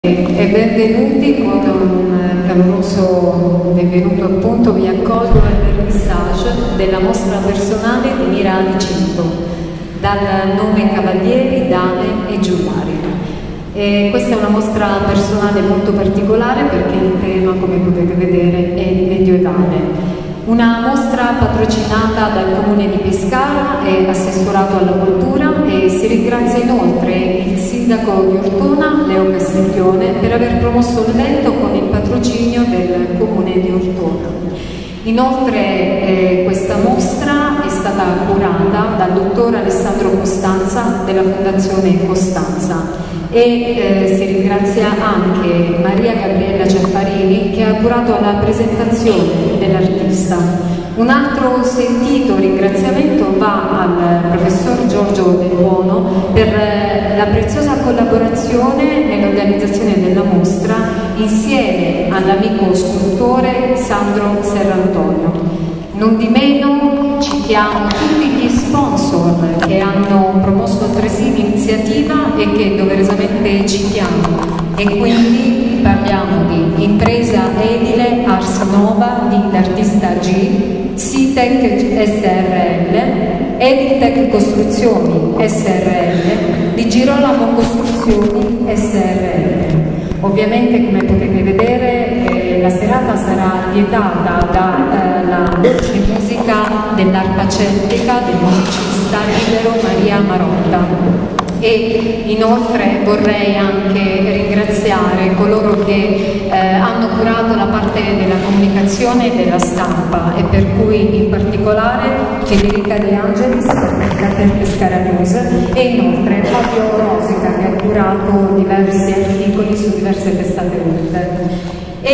E benvenuti con un caloroso benvenuto, appunto vi accolgo al vernissage della mostra personale di Mira Di Cinto dal nome Cavalieri, Dame e Giullari. E questa è una mostra personale molto particolare perché il tema, come potete vedere, è medievale. Una mostra patrocinata dal Comune di Pescara e assessorato alla cultura, e si ringrazia inoltre il sindaco di Ortona, Leo Castiglione, per aver promosso l'evento con il patrocinio del Comune di Ortona. Inoltre questa mostra è stata curata dal dottor Alessandro Costanza della Fondazione Costanza e si ringrazia anche Maria Gabriella Ciaffarini che ha curato la presentazione dell'artista. Un altro sentito ringraziamento va al professor Giorgio Del Buono per la preziosa collaborazione nell'organizzazione della mostra insieme all'amico scultore Sandro Serrantonio. Non di meno citiamo tutti gli sponsor che hanno promosso altresì l'iniziativa e che doverosamente citiamo, e quindi parliamo di Impresa Edile Ars Nova di D'Artista G, Sitec SRL, Editec Costruzioni SRL, di Girolamo Costruzioni SRL. Ovviamente, come potete vedere, la serata sarà vietata dalla musica dell'arpa celtica del musicista libero Maria Marotta. E inoltre vorrei anche ringraziare coloro che hanno curato la parte della comunicazione e della stampa, e per cui in particolare Federica De Angelis per Pescara News, e inoltre Fabio Rosica che ha curato diversi articoli su diverse testate web.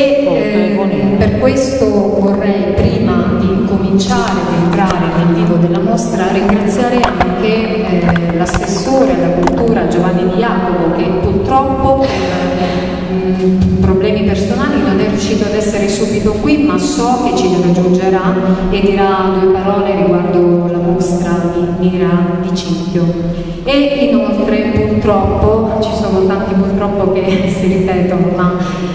E per questo vorrei, prima di cominciare ad entrare nel vivo della mostra, ringraziare anche l'assessore alla cultura Giovanni Di Jacopo, che purtroppo per problemi personali non è riuscito ad essere subito qui, ma so che ci raggiungerà e dirà due parole riguardo la mostra di Mira Di Cinto. E inoltre purtroppo, ci sono tanti purtroppo che si ripetono, ma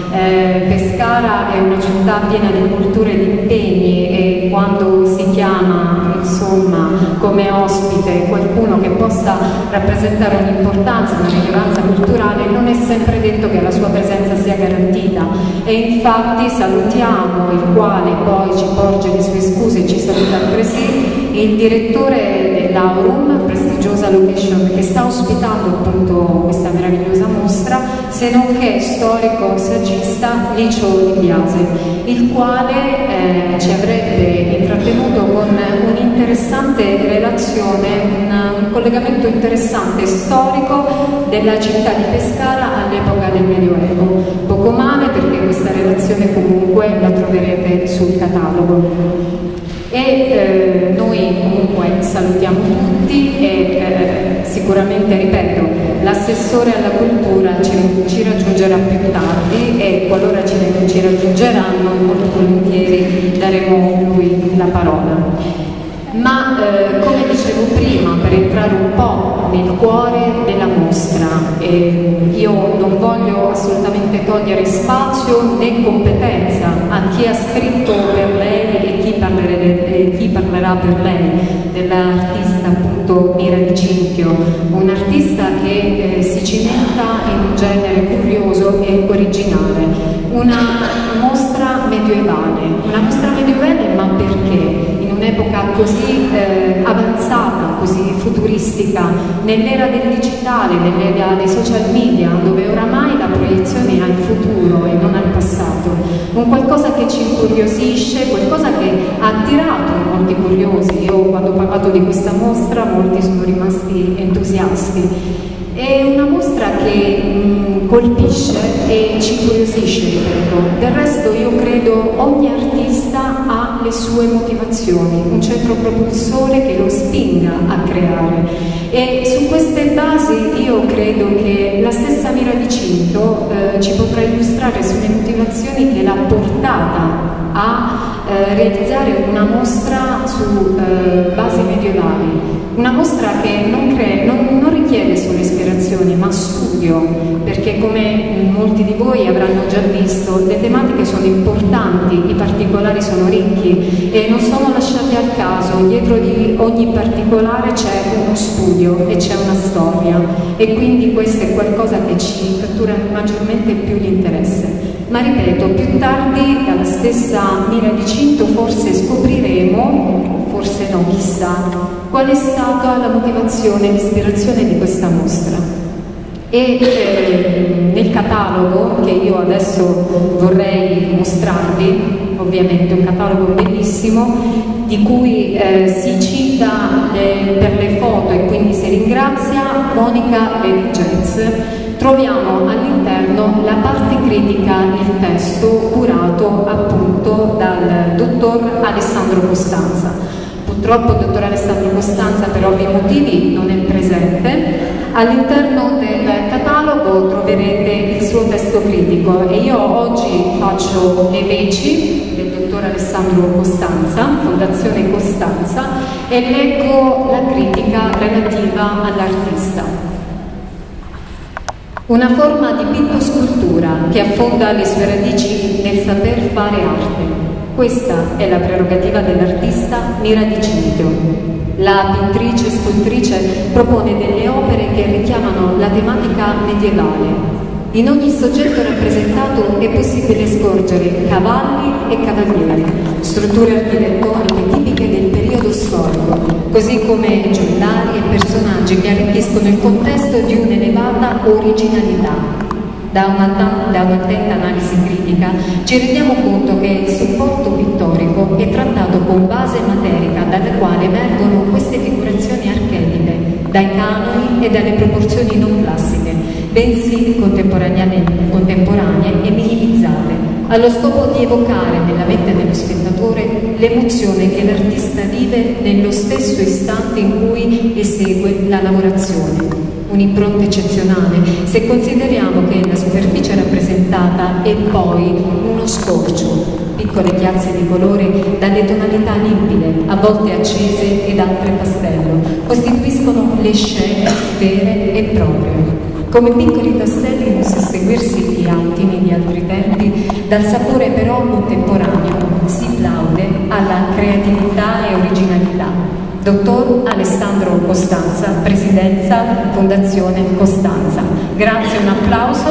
Pescara è una città piena di culture e di impegni, e quando si chiama insomma come ospite qualcuno che possa rappresentare un'importanza, una rilevanza culturale, non è sempre detto che la sua presenza sia garantita, e infatti salutiamo il quale poi ci porge le sue scuse e ci saluta altresì il direttore dell'Aurum, prestigiosa location che sta ospitando appunto questa meravigliosa mostra, se non che storico saggista Licio Di Biase, il quale ci avrebbe intrattenuto con un'interessante relazione, un collegamento interessante storico della città di Pescara all'epoca del Medioevo. Poco male, perché questa relazione comunque la troverete sul catalogo. E noi comunque salutiamo tutti e sicuramente, ripeto, l'assessore alla cultura ci raggiungerà più tardi, e qualora ci raggiungeranno molto volentieri daremo lui la parola. Ma come dicevo prima, per entrare un po' nel cuore della mostra, io non voglio assolutamente togliere spazio né competenza a chi ha scritto per lei e chi parlerà per lei, dell'artista appunto Mira Di Cinto, un artista che si cimenta in un genere curioso e originale, una mostra medievale, ma perché? In un'epoca così avanzata, così futuristica, nell'era del digitale, nell'era dei social media, dove oramai la proiezione è al futuro e non al passato, un qualcosa che ci incuriosisce, qualcosa che ha attirato molti curiosi. Io quando ho parlato di questa mostra molti sono rimasti entusiasti. È una mostra che colpisce e ci incuriosisce, ripeto. Del resto io credo ogni artista ha le sue motivazioni, un centro propulsore che lo spinga a creare, e su queste basi io credo che la stessa Mira Di Cinto ci potrà illustrare sulle motivazioni che l'ha portata a realizzare una mostra su basi medievali, una mostra che non riguarda non chiede solo ispirazione, ma studio, perché come molti di voi avranno già visto, le tematiche sono importanti, i particolari sono ricchi e non sono lasciati al caso. Dietro di ogni particolare c'è uno studio e c'è una storia, e quindi questo è qualcosa che ci cattura maggiormente più l'interesse. Ma ripeto, più tardi dalla stessa Mira di Cinto forse scopriremo, forse no, chissà, qual è stata la motivazione, l'ispirazione di questa mostra. E nel catalogo che io adesso vorrei mostrarvi, ovviamente un catalogo bellissimo, di cui si cita per le foto e quindi si ringrazia Monica Levi-Jets, troviamo all'interno la parte critica, il testo curato appunto dal dottor Alessandro Costanza. Purtroppo il dottor Alessandro Costanza per ovvi motivi non è presente. All'interno del catalogo troverete il suo testo critico e io oggi faccio le veci del dottor Alessandro Costanza, Fondazione Costanza, e leggo la critica relativa all'artista. Una forma di pitto-scultura che affonda le sue radici nel saper fare arte. Questa è la prerogativa dell'artista Mira di Cinto. La pittrice e scultrice propone delle opere che richiamano la tematica medievale. In ogni soggetto rappresentato è possibile scorgere cavalli e cavalieri, strutture architettoniche tipiche del periodo storico, così come giullari e personaggi che arricchiscono il contesto di un'elevata originalità. Da un'attenta analisi critica ci rendiamo conto che il supporto pittorico è trattato con base materica dalla quale emergono queste figurazioni archetipe, dai canoni e dalle proporzioni non classiche, bensì contemporanee e minimizzate, allo scopo di evocare nella mente dello spettatore l'emozione che l'artista vive nello stesso istante in cui esegue la lavorazione. Un'impronta eccezionale se consideriamo che la superficie rappresentata è poi uno scorcio, piccole chiazze di colore dalle tonalità limpide, a volte accese ed altre pastello, costituiscono le scene vere e proprie. Come piccoli tastelli nel susseguirsi di attimi di altri tempi, dal sapore però contemporaneo si plaude alla creatività e originalità. Dottor Alessandro Costanza, Presidenza Fondazione Costanza. Grazie, un applauso.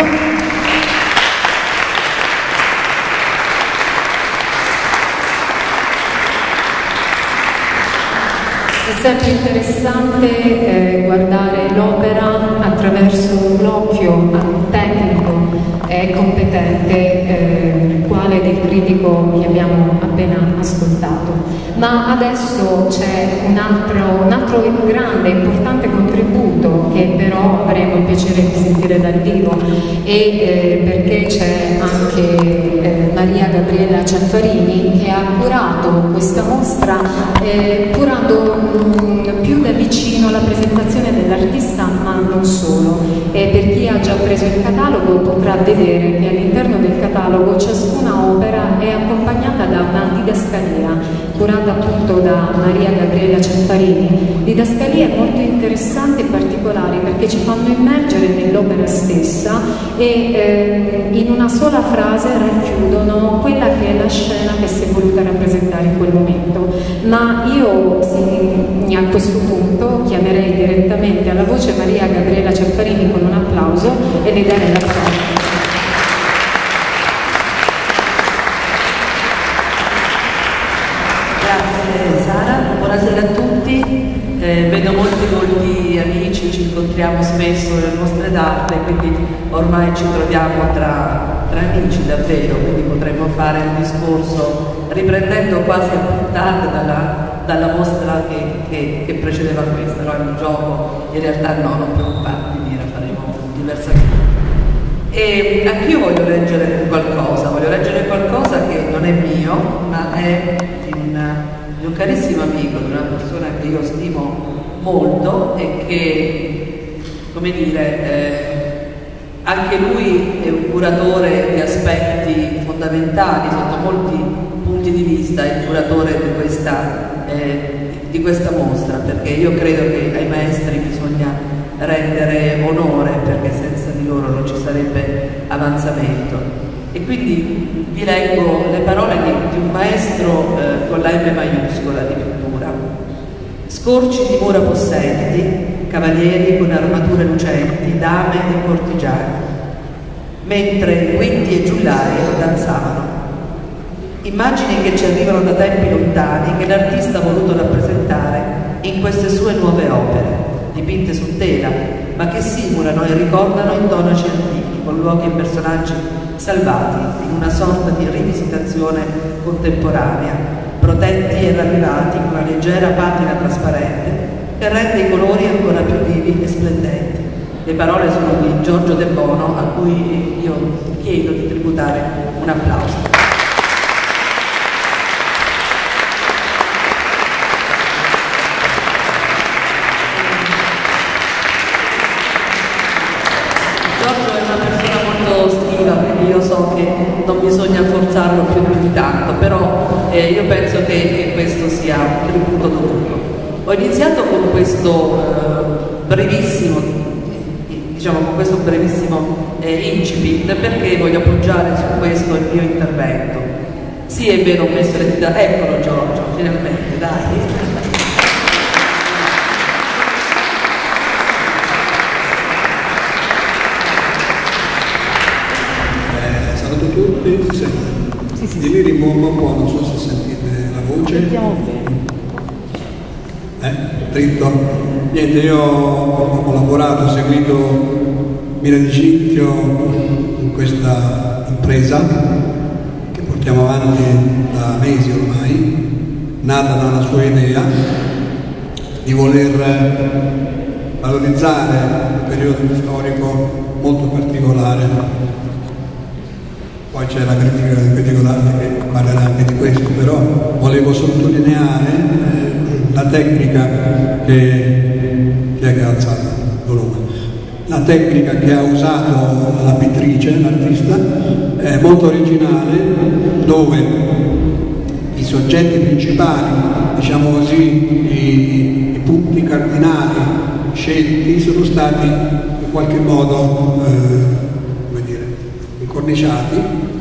È sempre interessante guardare l'opera attraverso l'occhio tecnico e competente, quale del critico che abbiamo appena ascoltato. Ma adesso c'è un altro grande e importante contributo che però avremo il piacere di sentire dal vivo, e perché c'è anche Maria Gabriella Ciaffarini, che ha curato questa mostra curando più da vicino la presentazione dell'artista, ma non solo. E per chi ha già preso il catalogo potrà vedere che all'interno del catalogo ciascuna opera è accompagnata da una didascalia curata appunto da Maria Gabriella Ciaffarini. Didascalie molto interessanti e particolari perché ci fanno immergere nell'opera stessa e in una sola frase racchiudono quella che è la scena che si è voluta rappresentare in quel momento. Ma io a questo punto chiamerei direttamente alla voce Maria Gabriella Ciaffarini con un applauso e le darei la parola. Buonasera a tutti, vedo molti volti amici, ci incontriamo spesso nelle mostre d'arte, quindi ormai ci troviamo tra amici davvero, quindi potremmo fare il discorso riprendendo quasi a puntate dalla mostra che precedeva questa, no? È un gioco, in realtà no, non preoccuparti, Mira, faremo diversamente. E anch'io voglio leggere qualcosa che non è mio, ma è di un carissimo amico, di una persona che io stimo molto e che, come dire, anche lui è un curatore di aspetti fondamentali sotto molti punti di vista, è il curatore di questa mostra, perché io credo che ai maestri bisogna rendere onore, perché senza di loro non ci sarebbe avanzamento. E quindi vi leggo le parole di un maestro con la M maiuscola di pittura. Scorci di mura possenti, cavalieri con armature lucenti, dame e cortigiani, mentre quinti e giullai danzavano. Immagini che ci arrivano da tempi lontani, che l'artista ha voluto rappresentare in queste sue nuove opere, dipinte su tela, ma che simulano e ricordano intonaci antichi, con luoghi e personaggi salvati in una sorta di rivisitazione contemporanea, protetti e ravvivati con una leggera patina trasparente che rende i colori ancora più vivi e splendenti. Le parole sono di Giorgio De Bono, a cui io chiedo di tributare un applauso. Giorgio è una persona molto stiva, quindi io so che non bisogna forzarlo più di tanto, però io penso che questo sia un tributo dovuto. Ho iniziato con questo brevissimo incipit, perché voglio appoggiare su questo il mio intervento. Sì, è vero, ho messo le dita, eccolo Giorgio, finalmente, dai. Saluto tutti, sì. Di lì rimombo un po', non so se sentite la voce. Sentiamo bene. Dritto. Niente, io ho lavorato, ho seguito Mira Di Cinzio in questa impresa che portiamo avanti da mesi ormai, nata da una sua idea di voler valorizzare un periodo storico molto particolare. Poi c'è la critica d'arte che parlerà anche di questo, però volevo sottolineare la tecnica che è alzata volume. La tecnica che ha usato la pittrice, l'artista, è molto originale, dove i soggetti principali, diciamo così, i punti cardinali scelti sono stati in qualche modo incorniciati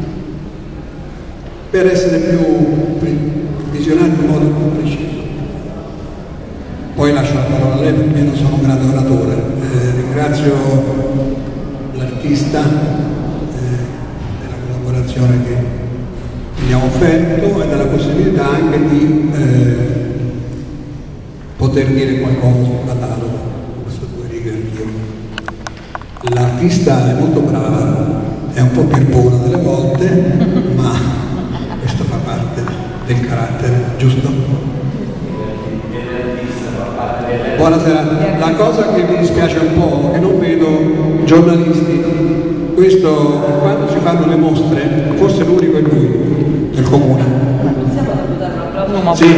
per essere più visionati in modo più preciso. Poi lascio la parola a lei perché non sono un grande oratore. Ringrazio l'artista della collaborazione che mi ha offerto e della possibilità anche di poter dire qualcosa sul catalogo, queste due righe anch'io. L'artista è molto brava, è un po' pippona delle volte, ma questo fa parte del carattere, giusto? Buonasera. La cosa che mi dispiace un po' è che non vedo giornalisti. Questo, quando si fanno le mostre, forse l'unico è lui del comune. Possiamo dare un applauso? Sì.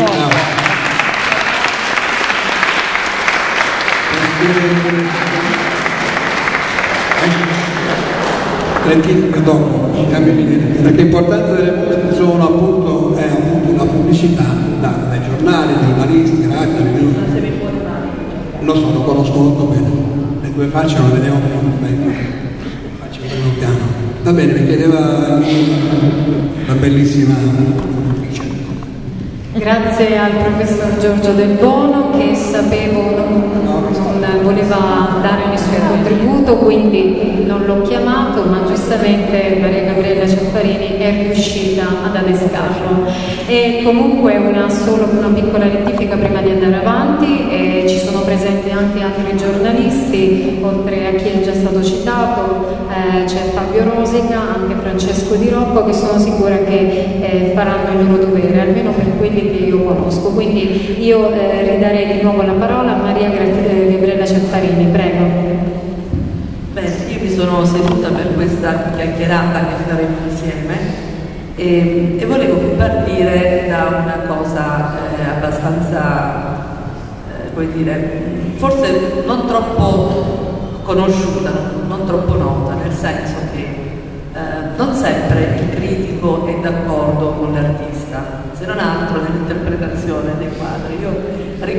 Rettifica dopo, perché l'importante delle mostre sono appunto la pubblicità data dai giornali, giornalisti, radio, lo so, lo conosco molto bene, le due facce lo vediamo molto bene, faccio piano piano. Va bene, mi chiedeva la bellissima attrice. Grazie al professor Giorgio Del Bono, che sapevo non voleva dare il suo contributo, quindi non l'ho chiamato, ma giustamente Maria Gabriella Ceffarini è riuscita ad adescarlo. E comunque solo una piccola rettifica prima di andare avanti, ci sono presenti anche altri giornalisti, oltre a chi è già stato citato, c'è Fabio Rosica, anche Francesco Di Rocco, che sono sicura che faranno il loro dovere, almeno per quelli che io conosco. Quindi io ridarei di nuovo la parola a Maria Gabriella Ceffarini, prego. Beh, io mi sono seduta per questa chiacchierata che faremo insieme e volevo partire da una cosa abbastanza, come dire, forse non troppo conosciuta, non troppo nota, nel senso che non sempre il critico è d'accordo con l'artista, se non altro nell'interpretazione dei quadri. Io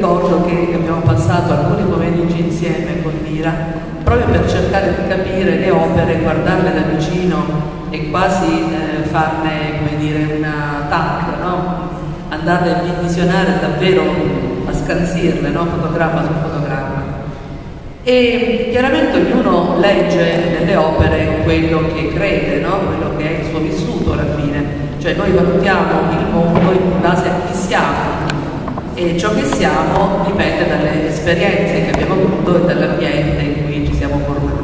ricordo che abbiamo passato alcuni pomeriggi insieme con Mira proprio per cercare di capire le opere, guardarle da vicino e quasi farne, come dire, una TAC, no? Andarle a visionare davvero, a scansirle, no? Fotogramma su fotogramma. E chiaramente ognuno legge nelle opere quello che crede, no? Quello che è il suo vissuto alla fine. Cioè noi valutiamo il mondo in base a chi siamo e ciò che siamo dipende dalle esperienze che abbiamo avuto e dall'ambiente in cui ci siamo formati.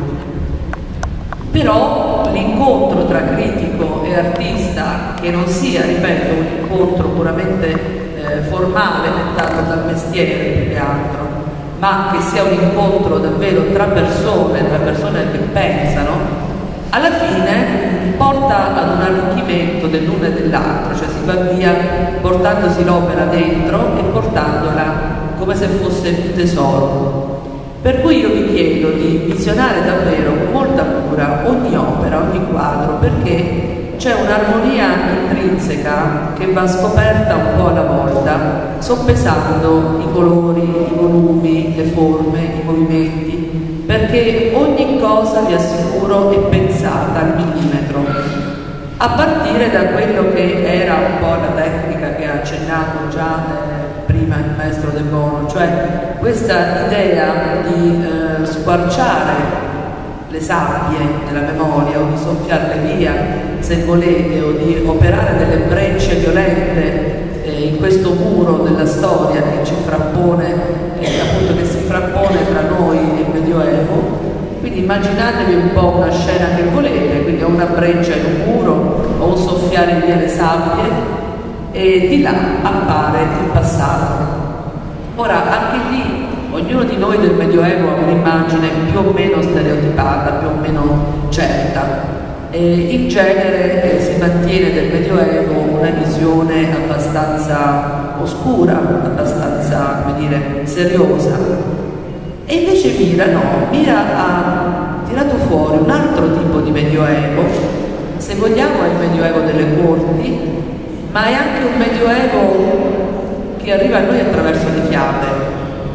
Però l'incontro tra critico e artista, che non sia, ripeto, un incontro puramente formale, dettato dal mestiere più che altro, ma che sia un incontro davvero tra persone che pensano, alla fine porta ad un arricchimento dell'uno e dell'altro, cioè si va via portandosi l'opera dentro e portandola come se fosse un tesoro. Per cui io vi chiedo di visionare davvero con molta cura ogni opera, ogni quadro, perché c'è un'armonia intrinseca che va scoperta un po' alla volta, soppesando i colori, i volumi, le forme, i movimenti, perché ogni cosa, vi assicuro, è pensata al millimetro, a partire da quello che era un po' la tecnica che ha accennato già prima il maestro De Bono, cioè questa idea di squarciare le sabbie della memoria o di soffiarle via, se volete, o di operare delle brecce violente in questo muro della storia che ci frappone, appunto che si frappone tra noi e il Medioevo. Quindi immaginatevi un po' una scena che volete, quindi o una breccia in un muro o un soffiare via le sabbie, e di là appare il passato. Ora, anche lì ognuno di noi del Medioevo ha un'immagine più o meno stereotipata, più o meno certa. In genere si mantiene del Medioevo una visione abbastanza oscura, abbastanza, come dire, seriosa. E invece Mira ha tirato fuori un altro tipo di Medioevo, se vogliamo è il Medioevo delle corti, ma è anche un Medioevo che arriva a noi attraverso le fiabe.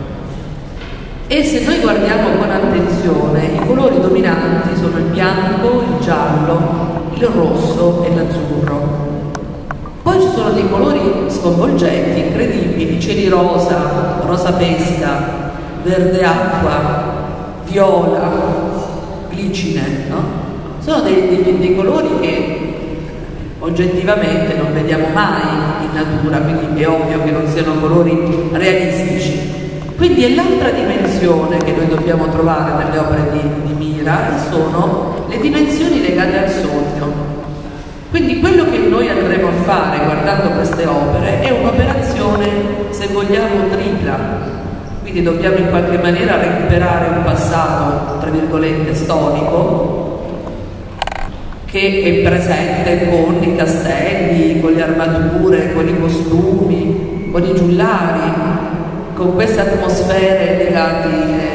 E se noi guardiamo con attenzione, i colori dominanti sono il bianco, il giallo, il rosso e l'azzurro. Poi ci sono dei colori sconvolgenti, incredibili, cieli rosa, rosa pesca, verde acqua, viola, glicine, no? Sono dei colori che oggettivamente non vediamo mai in natura, quindi è ovvio che non siano colori realistici. Quindi è l'altra dimensione che noi dobbiamo trovare nelle opere di Mira, e sono le dimensioni legate al sogno. Quindi quello che noi andremo a fare guardando queste opere è un'operazione, se vogliamo, tripla. Quindi dobbiamo in qualche maniera recuperare un passato, tra virgolette, storico, che è presente con i castelli, con le armature, con i costumi, con i giullari, con queste atmosfere legate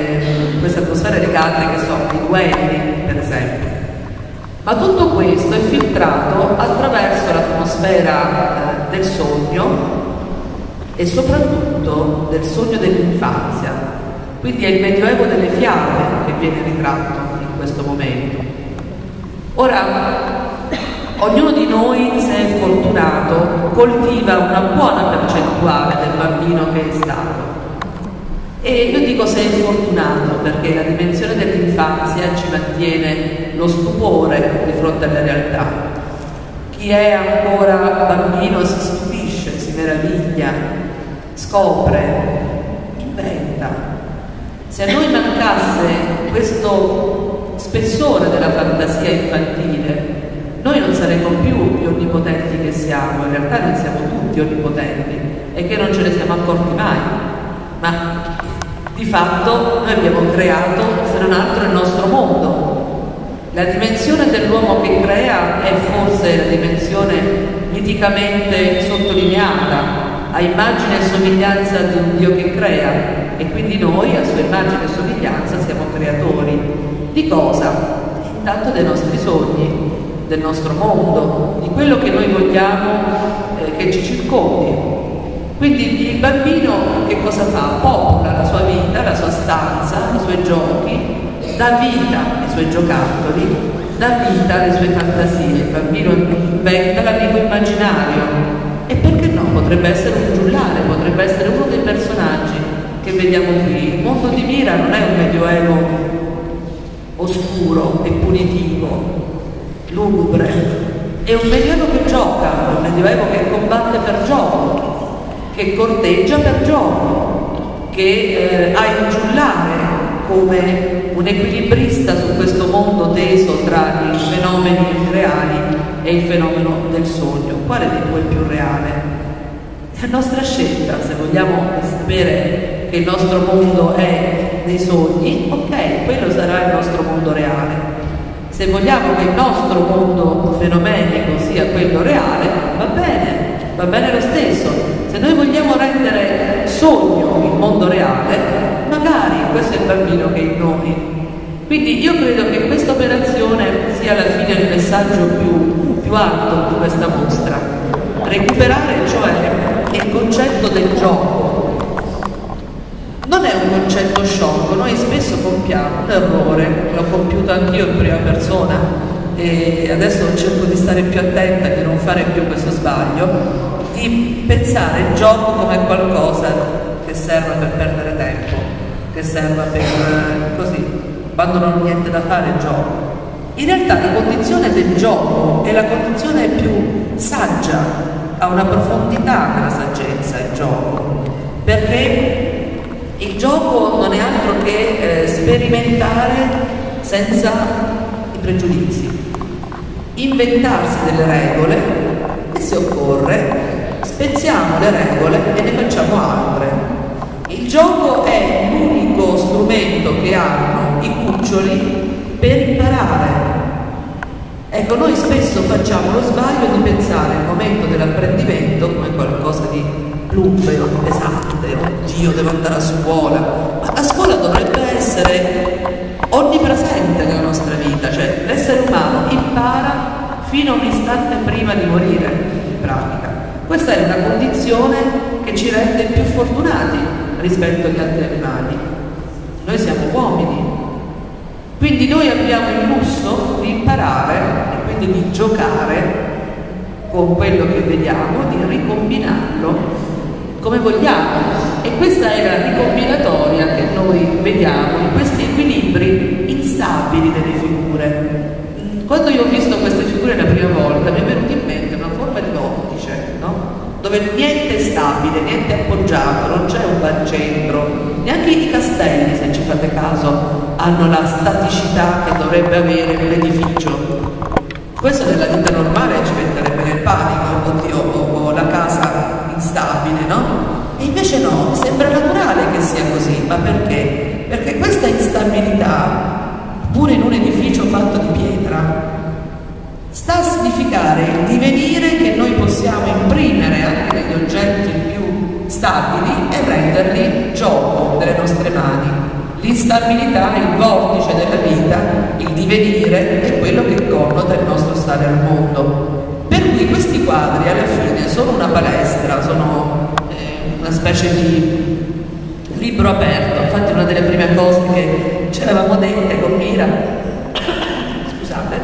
che sono i duelli, per esempio. Ma tutto questo è filtrato attraverso l'atmosfera del sogno e soprattutto del sogno dell'infanzia. Quindi è il Medioevo delle fiabe che viene ritratto in questo momento. Ora, ognuno di noi, se è fortunato, coltiva una buona percentuale del bambino che è stato. E io dico se è fortunato perché la dimensione dell'infanzia ci mantiene lo stupore di fronte alla realtà. Chi è ancora bambino si stupisce, si meraviglia, scopre, inventa. Se a noi mancasse questo spessore della fantasia infantile, noi non saremmo più gli onnipotenti che siamo. In realtà noi siamo tutti onnipotenti e che non ce ne siamo accorti mai, ma di fatto noi abbiamo creato, se non altro, il nostro mondo. La dimensione dell'uomo che crea è forse la dimensione miticamente sottolineata, a immagine e somiglianza di un Dio che crea, e quindi noi a sua immagine e somiglianza siamo creatori. Di cosa? Intanto dei nostri sogni, del nostro mondo, di quello che noi vogliamo che ci circondi. Quindi il bambino che cosa fa? Popola la sua vita, la sua stanza, i suoi giochi, dà vita ai suoi giocattoli, dà vita alle sue fantasie. Il bambino inventa l'amico immaginario e perché no? Potrebbe essere un giullare, potrebbe essere uno dei personaggi che vediamo qui. Il mondo di Mira non è un medioevo oscuro e punitivo, lugubre, è un medioevo che gioca, un medioevo che combatte per gioco, che corteggia per gioco, che ha il giullare come un equilibrista su questo mondo teso tra i fenomeni reali e il fenomeno del sogno. Quale dei due è più reale? È la nostra scelta. Se vogliamo sapere che il nostro mondo è dei sogni, ok, quello sarà il nostro mondo reale. Se vogliamo che il nostro mondo fenomenico sia quello reale, va bene lo stesso. Se noi vogliamo rendere sogno il mondo reale, magari questo è il bambino che è in noi. Quindi io credo che questa operazione sia alla fine il messaggio più alto di questa mostra. Recuperare, cioè, il concetto del gioco. Non è un concetto sciocco, noi spesso compiamo un errore, l'ho compiuto anch'io in prima persona e adesso cerco di stare più attenta, di non fare più questo sbaglio, di pensare il gioco come qualcosa che serve per perdere tempo, che serve per così, quando non ho niente da fare gioco. In realtà la condizione del gioco è la condizione più saggia, ha una profondità nella saggezza il gioco, perché il gioco non è altro che sperimentare senza i pregiudizi, inventarsi delle regole e se occorre spezziamo le regole e ne facciamo altre. Il gioco è l'unico strumento che hanno i cuccioli per imparare. Ecco, noi spesso facciamo lo sbaglio di pensare al momento dell'apprendimento come qualcosa di plumbeo, di pesante, oddio devo andare a scuola, ma la scuola dovrebbe essere onnipresente nella nostra vita, cioè l'essere umano impara fino a un istante prima di morire, in pratica. Questa è una condizione che ci rende più fortunati rispetto agli altri animali. Noi siamo uomini, quindi noi abbiamo il lusso di imparare e quindi di giocare con quello che vediamo, di ricombinarlo come vogliamo. E questa è la ricombinatoria che noi vediamo in questi equilibri instabili delle figure. Quando io ho visto queste figure la prima volta mi è venuta in mente una forma di vortice, no? Dove niente è stabile, niente è appoggiato, non c'è un barcentro, neanche i castelli, se ci fate caso, hanno la staticità che dovrebbe avere l'edificio. Questo nella vita normale ci metterebbe nel panico, oddio, ho la casa instabile, no? E invece no, sembra naturale che sia così, ma perché? Perché questa instabilità, pure in un edificio fatto di pietra, sta a significare il divenire che noi possiamo imprimere anche negli oggetti più stabili e renderli gioco delle nostre mani. L'instabilità, il vortice della vita, il divenire è quello che connota il nostro stare al mondo. Per cui questi quadri alla fine sono una palestra, sono una specie di libro aperto. Infatti una delle prime cose che ci avevamo dette con Mira, scusate,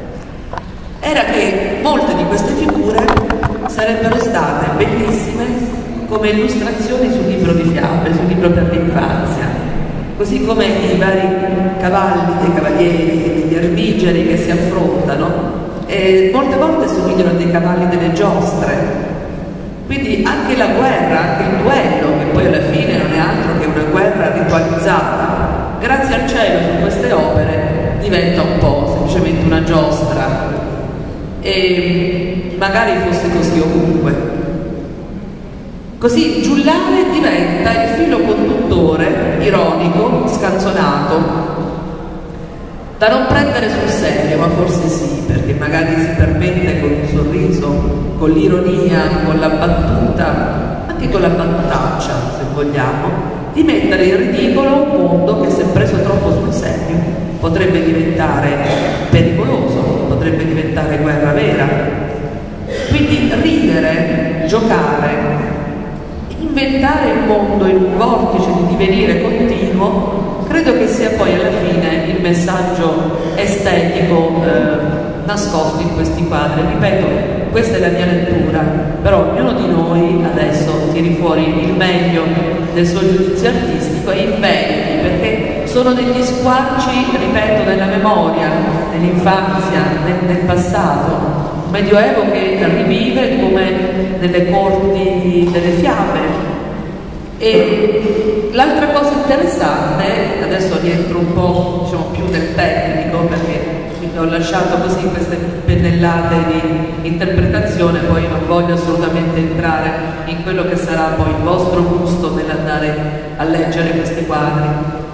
era che molte di queste figure sarebbero state bellissime come illustrazioni sul libro di fiabe, sul libro per l'infanzia, così come i vari cavalli dei cavalieri, degli armigeri che si affrontano, e molte volte somigliano a dei cavalli delle giostre. Quindi anche la guerra, anche il duello, che poi alla fine non è altro che una guerra ritualizzata, grazie al cielo su queste opere diventa un po' semplicemente una giostra, e magari fosse così ovunque. Così il giullare diventa il filo conduttore, ironico, scanzonato, da non prendere sul serio, ma forse sì, perché magari si permette con un sorriso, con l'ironia, con la battuta, anche con la battutaccia, se vogliamo, di mettere in ridicolo un mondo che si è preso troppo sul serio. Potrebbe diventare pericoloso, potrebbe diventare guerra vera. Quindi ridere, giocare, inventare il mondo in un vortice di divenire continuo, credo che sia poi alla fine il messaggio estetico nascosto in questi quadri. Ripeto, questa è la mia lettura, però ognuno di noi adesso tiri fuori il meglio del suo giudizio artistico e inventi, perché sono degli squarci, ripeto, nella memoria, nell'infanzia, nel passato. Un medioevo che rivive come nelle corti delle fiabe. E l'altra cosa interessante, adesso rientro un po', diciamo, più nel tecnico, perché ho lasciato così queste pennellate di interpretazione, poi non voglio assolutamente entrare in quello che sarà poi il vostro gusto nell'andare a leggere questi quadri.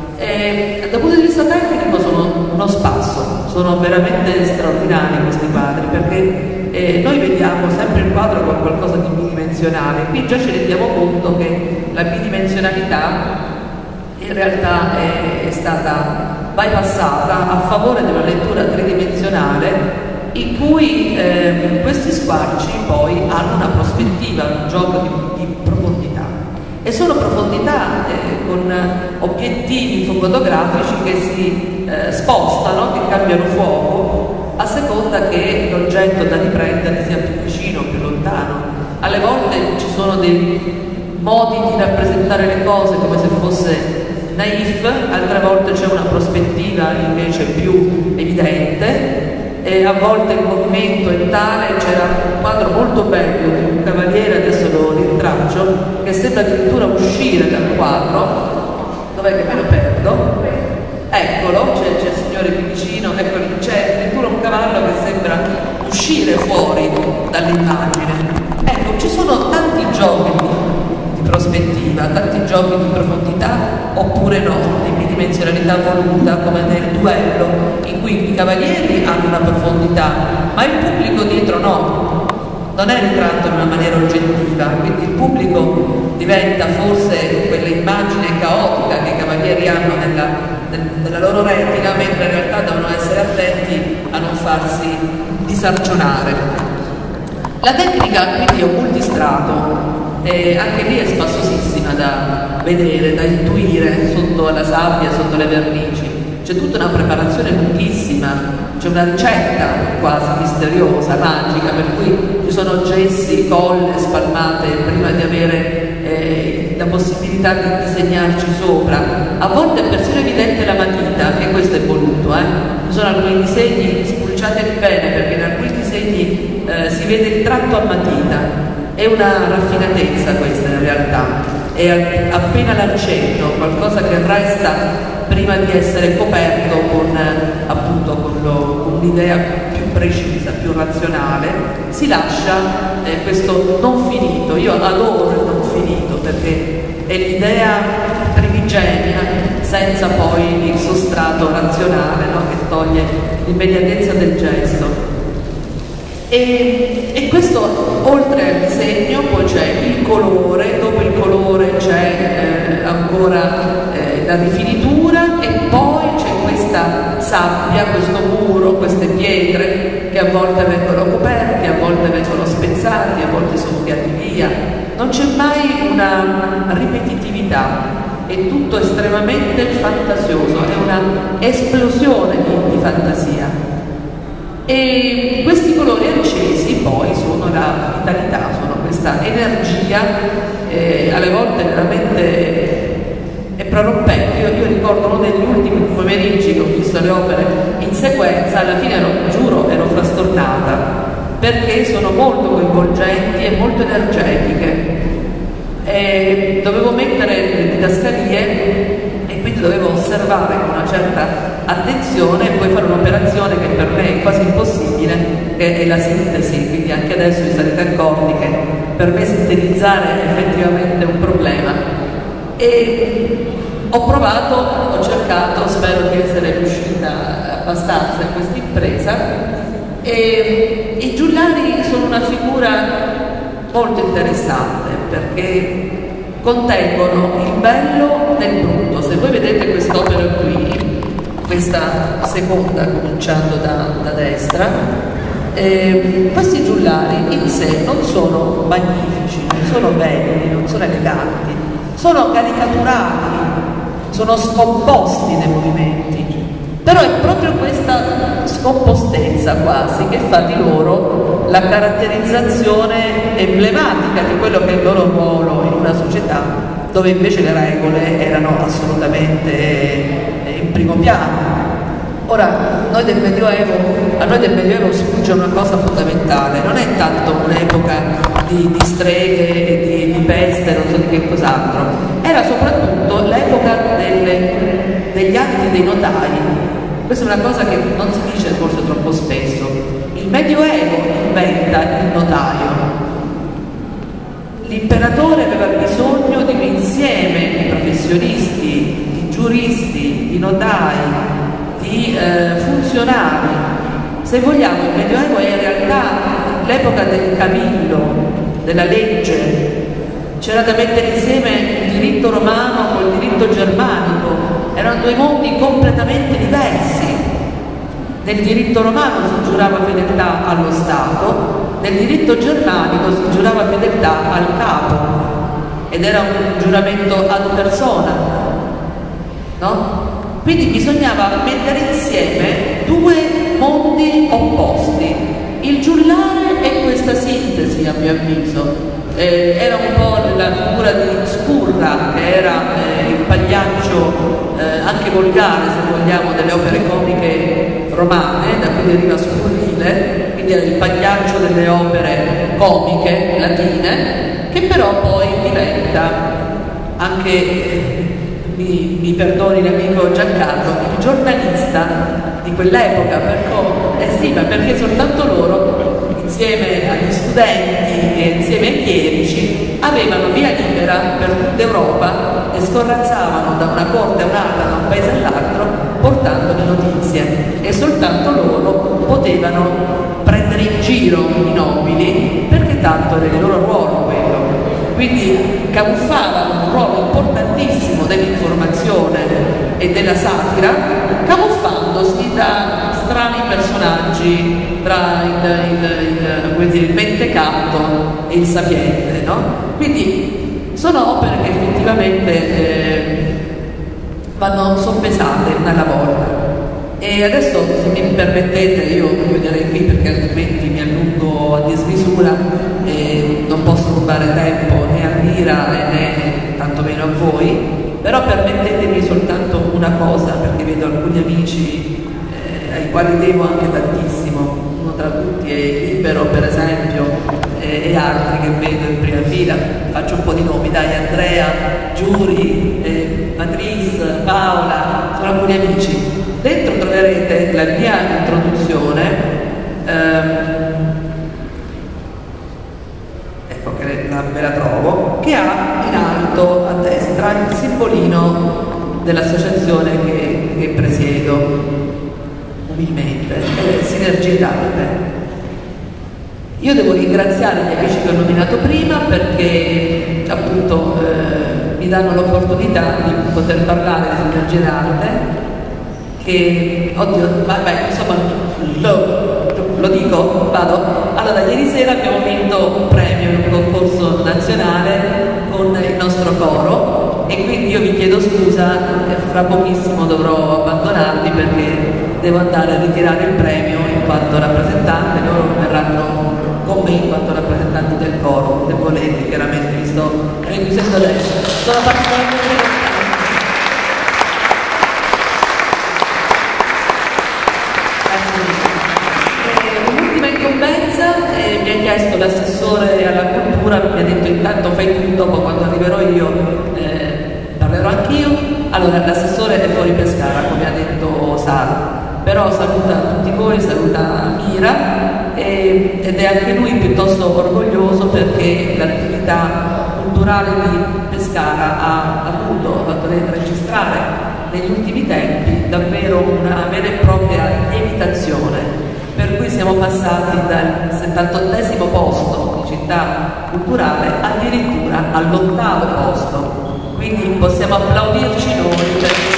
Dal punto di vista tecnico sono uno spasso, sono veramente straordinari questi quadri, perché noi vediamo sempre il quadro con qualcosa di bidimensionale, qui già ci rendiamo conto che la bidimensionalità in realtà è stata bypassata a favore di una lettura tridimensionale in cui questi squarci poi hanno una prospettiva, un gioco di profondità. E sono profondità con obiettivi fotografici che si spostano, che cambiano fuoco a seconda che l'oggetto da riprendere sia più vicino o più lontano. Alle volte ci sono dei modi di rappresentare le cose come se fosse naif, altre volte c'è una prospettiva invece più evidente, e a volte il movimento è tale. C'era un quadro molto bello di un cavaliere, adesso lo rintraccio, che sembra addirittura uscire dal quadro. Dov'è che me lo perdo? Eccolo, c'è il signore qui vicino, ecco, c'è addirittura un cavallo che sembra uscire fuori dall'immagine. Ecco, ci sono tanti giochi di prospettiva, tanti giochi di profondità oppure no, di bidimensionalità voluta, come nel duello, in cui i cavalieri hanno una profondità, ma il pubblico dietro no, non è ritratto in una maniera oggettiva, quindi il pubblico diventa forse quell'immagine caotica che i cavalieri hanno nella loro retina, mentre in realtà devono essere attenti a non farsi disarcionare. La tecnica quindi è un multistrato, anche lì è spassosissima da vedere, da intuire sotto la sabbia, sotto le vernici. C'è tutta una preparazione lunghissima, c'è una ricetta quasi misteriosa, magica, per cui ci sono gessi, colle spalmate prima di avere la possibilità di disegnarci sopra. A volte è persino evidente la matita, che questo è voluto. Ci sono alcuni disegni, spulciateli bene, perché in alcuni disegni si vede il tratto a matita. È una raffinatezza questa in realtà, è appena l'accenno, qualcosa che resta prima di essere coperto con appunto con un'idea più precisa, più razionale. Si lascia questo non finito. Io adoro il non finito perché è l'idea primigenia senza poi il sostrato razionale, no? Che toglie l'immediatezza del gesto. E questo, oltre al disegno, poi c'è il colore, dopo il colore c'è ancora la rifinitura, e poi c'è questa sabbia, questo muro, queste pietre che a volte vengono coperte, a volte vengono spezzati, a volte soffiati via. Non c'è mai una ripetitività, è tutto estremamente fantasioso, è una esplosione di fantasia. E questi colori accesi poi sono la vitalità, sono questa energia, alle volte veramente è prorompente. Io ricordo uno degli ultimi pomeriggi che ho visto le opere in sequenza, alla fine giuro ero frastornata, perché sono molto coinvolgenti e molto energetiche. Dovevo mettere le didascalie e quindi dovevo osservare con una certa attenzione e poi fare un'operazione che per me è quasi impossibile, che è la sintesi. Quindi anche adesso vi sarete accorti che per me sintetizzare è effettivamente un problema. E ho provato, ho cercato, spero di essere riuscita abbastanza in questa impresa. E i giullari sono una figura molto interessante perché contengono il bello nel brutto. Se voi vedete quest'opera qui, questa seconda cominciando da destra, Questi giullari in sé non sono magnifici, non sono belli, non sono eleganti, sono caricaturali, sono scomposti nei movimenti, però è proprio questa scompostezza quasi che fa di loro la caratterizzazione emblematica di quello che è il loro ruolo in una società dove invece le regole erano assolutamente in primo piano. Ora, a noi del Medioevo sfugge una cosa fondamentale, non è tanto un'epoca di streghe e di peste, non so di che cos'altro, era soprattutto l'epoca degli atti dei notai. Questa è una cosa che non si dice forse troppo spesso. Il Medioevo inventa il notaio. L'imperatore aveva bisogno di un insieme di professionisti, di giuristi, di notai, di funzionari. Se vogliamo, il Medioevo è in realtà l'epoca del cavillo, della legge. C'era da mettere insieme il diritto romano col diritto germanico, erano due mondi completamente diversi. Nel diritto romano si giurava fedeltà allo Stato, nel diritto germanico si giurava fedeltà al capo, ed era un giuramento ad persona, no? Quindi bisognava mettere insieme due mondi opposti. Il giullare è questa sintesi, a mio avviso. Era un po' la figura di Scurra, che era il pagliaccio anche volgare, se vogliamo, delle opere comiche romane, da cui deriva scurrile, quindi era il pagliaccio delle opere comiche latine, che però poi diventa anche, mi perdoni l'amico Giancarlo, il giornalista di quell'epoca, perché soltanto loro, insieme agli studenti e insieme ai chierici, avevano via libera per tutta Europa e scorrazzavano da una corte a un'altra, da un paese all'altro, portando le notizie, e soltanto loro potevano prendere in giro i nobili, perché tanto era il loro ruolo quello. Quindi camuffavano un ruolo importantissimo dell'informazione e della satira, camuffandosi da strani personaggi tra il mentecatto e il sapiente, no? Quindi sono opere che effettivamente vanno soppesate una alla volta. E adesso, se mi permettete, io chiuderei qui perché altrimenti mi allungo a dismisura e non posso rubare tempo né a Mira né tantomeno a voi, però permettetemi soltanto una cosa, perché vedo alcuni amici ai quali devo anche tantissimo. Uno tra tutti è Libero, per esempio, e altri che vedo in prima fila. Faccio un po' di nomi, dai: Andrea, Giuri, Patrice, Paola, sono alcuni amici. Dentro troverete la mia introduzione, ecco che ve la trovo, che ha in alto a destra il simbolino dell'associazione che presiedo umilmente, Sinergie d'Arte. Io devo ringraziare gli amici che ho nominato prima, perché appunto mi danno l'opportunità di poter parlare di Sinergie d'Arte, che, oddio, vabbè, insomma, lo dico, vado. Allora, ieri sera abbiamo vinto un premio in un concorso nazionale con il nostro coro, e quindi io vi chiedo scusa, fra pochissimo dovrò abbandonarvi perché devo andare a ritirare il premio in quanto rappresentante. Loro verranno con me in quanto rappresentanti del coro, se volete, chiaramente vi sto richiudendo adesso. Sono particolarmente mi ha chiesto l'assessore alla cultura, mi ha detto: intanto fai tu, dopo quando arriverò io parlerò anch'io. Allora, l'assessore è fuori Pescara, come ha detto Sara, però saluta tutti voi, saluta Mira, ed è anche lui piuttosto orgoglioso perché l'attività culturale di Pescara ha fatto registrare negli ultimi tempi davvero una vera e propria lievitazione, per cui siamo passati dal 78° posto di città culturale addirittura all'8° posto, quindi possiamo applaudirci noi perché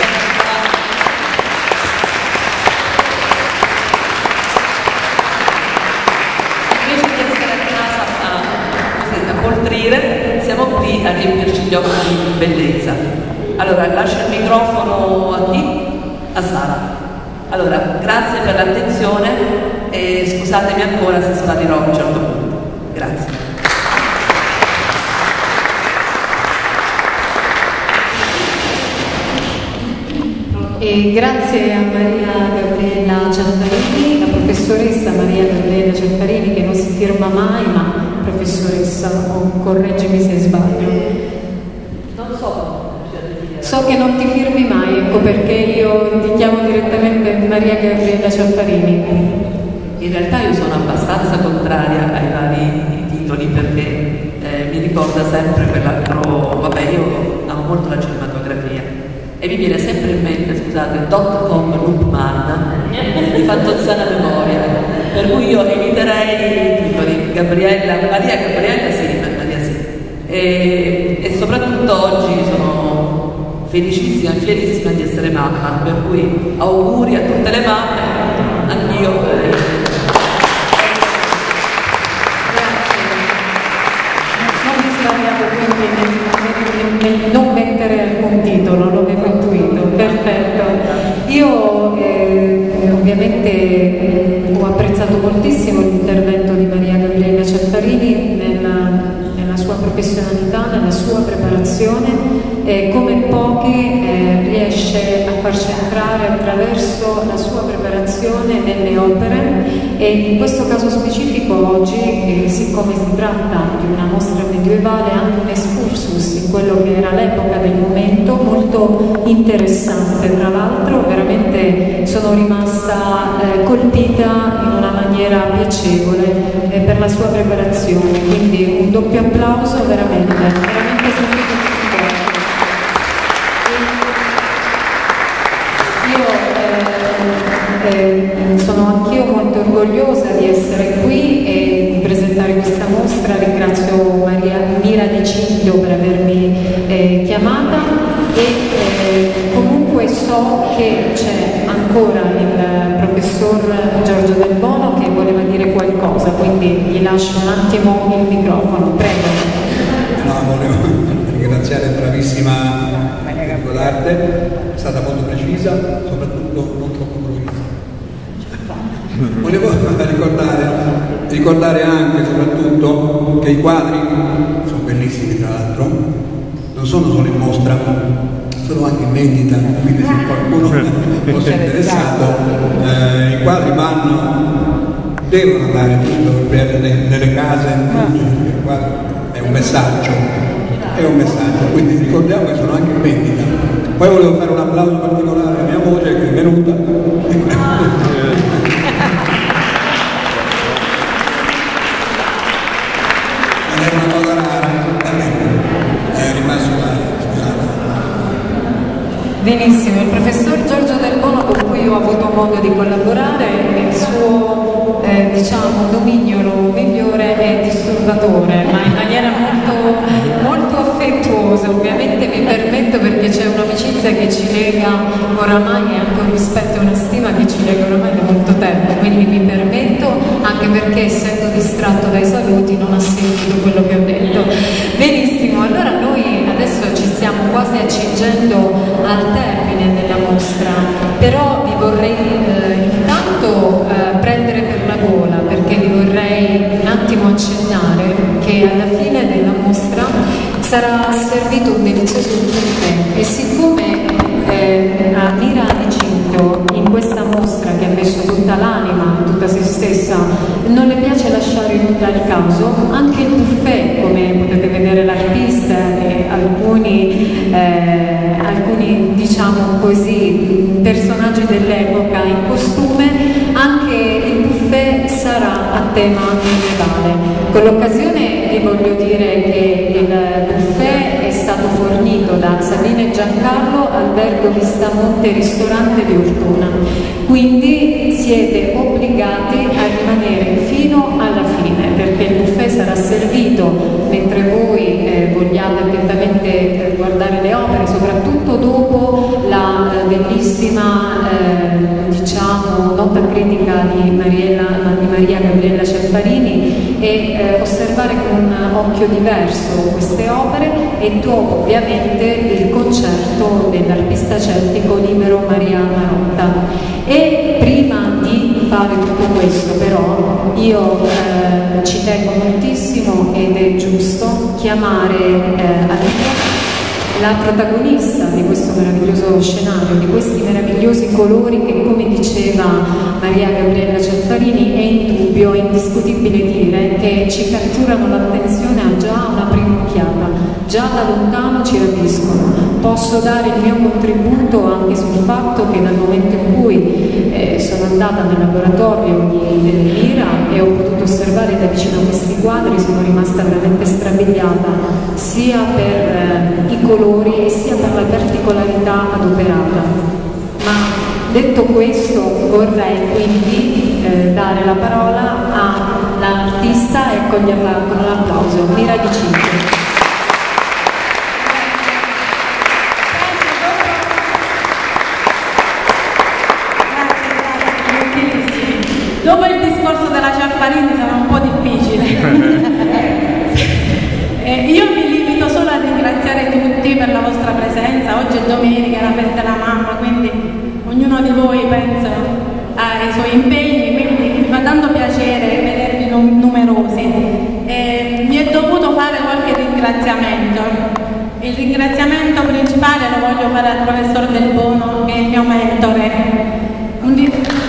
offrire, siamo qui a riempirci gli occhi di bellezza. Allora, lascio il microfono a chi? A Sara. Allora, grazie per l'attenzione e scusatemi ancora se sparirò a un certo punto. Grazie. E grazie a Maria Gabriella Ciaffarini, la professoressa Maria Gabriella Ciaffarini, che non si firma mai, ma professoressa, correggimi se sbaglio. Non so. So che non ti firmi mai, ecco perché io ti chiamo direttamente Maria Gabriella Ciaffarini. In realtà io sono abbastanza contraria ai vari titoli perché mi ricorda sempre quell'altro, vabbè, io amo molto la cinematografia e mi viene sempre in mente, scusate, .com Loopman, di Fantoziana memoria, per cui io eviterei i titoli. Maria Gabriella sì, Maria sì. E soprattutto oggi sono felicissima, fierissima di essere mamma, per cui auguri a tutte le mamme, anch'io. Non mettere alcun titolo, lo avevo intuito, perfetto. Io ovviamente ho apprezzato moltissimo l'intervento di Maria Gabriella Ciaffarini nella sua professionalità, nella sua preparazione, come pochi riesce a farci entrare attraverso la sua preparazione nelle opere e in questo caso specifico oggi, siccome si tratta di una mostra medievale, anche un excursus in quello che era l'epoca del momento, molto interessante. Tra l'altro veramente sono rimasta colpita in una maniera piacevole per la sua preparazione, quindi un doppio applauso veramente sentito. Sono anch'io molto orgogliosa di essere qui e di presentare questa mostra. Ringrazio Mira Di Ciglio per avermi chiamata e comunque so che c'è ancora il professor Giorgio Del Bono che voleva dire qualcosa, quindi gli lascio un attimo il microfono, prego. No, volevo ringraziare bravissima d'arte, è stata molto precisa, soprattutto non troppo prolissa. Volevo ricordare anche soprattutto che i quadri sono bellissimi, tra l'altro, non sono solo in mostra, sono anche in vendita, quindi se qualcuno fosse interessato, i quadri devono andare nelle case, il quadro è un messaggio, quindi ricordiamo che sono anche in vendita. Poi volevo fare un applauso particolare a mia moglie che è venuta. È una cosa rara, è rimasto male, scusate. Benissimo, il professor Giorgio Del Bono, con cui ho avuto modo di collaborare, il suo dominio migliore è disturbatore, ma in maniera molto affettuosa. Ovviamente mi permetto, perché c'è un'amicizia che ci lega oramai, e anche un rispetto e una stima che ci lega oramai da molto tempo, quindi mi permetto, anche perché essendo distratto dai saluti non ha sentito quello che ho detto. Benissimo, allora noi adesso ci stiamo quasi accingendo al termine della mostra, però vi vorrei intanto prendere per la gola, perché vi vorrei un attimo accennare che alla fine della mostra sarà servito un delizioso buffet e siccome a Mira Di Ciglio in questa mostra, che ha messo tutta l'anima, tutta se stessa, non le piace lasciare nulla al caso, anche il buffet, come potete vedere l'artista e alcuni diciamo così personaggi dell'epoca in costume, anche il buffet sarà a tema medievale. Con l'occasione vi voglio dire che il buffet è stato fornito da Sabine Giancarlo, Albergo Vistamonte, ristorante di Ortona, quindi siete obbligati a rimanere fino alla fine, perché il buffet sarà servito mentre voi vogliate attentamente guardare le opere, soprattutto dopo la bellissima nota critica di Maria Gabriella Ciaffarini, e osservare con occhio diverso queste opere, e dopo ovviamente il concerto dell'arpista celtico libero Maria Marotta. E prima di fare tutto questo però io ci tengo moltissimo, ed è giusto chiamare all'interno la protagonista di questo meraviglioso scenario, di questi meravigliosi colori che, come diceva Maria Gabriella Ceffarini, è indubbio, è indiscutibile dire che ci catturano l'attenzione a già una prima occhiata, già da lontano ci rapiscono. Posso dare il mio contributo anche sul fatto che dal momento in cui sono andata nel laboratorio di Mira e ho potuto osservare da vicino questi quadri, sono rimasta veramente strabiliata sia per i colori e sia per la particolarità adoperata. Ma detto questo, vorrei quindi dare la parola all'artista e accoglierla con un applauso. Mira Di Cinto. Dopo il discorso della Ceffarini sarà un po' difficile. Io mi limito solo a ringraziare tutti per la vostra presenza. Oggi è domenica, è la festa della mamma, quindi ognuno di voi pensa ai suoi impegni, quindi mi fa tanto piacere vedervi numerosi. Mi è dovuto fare qualche ringraziamento. Il ringraziamento principale lo voglio fare al professor Del Bono, che è il mio mentore. Un ringraziamento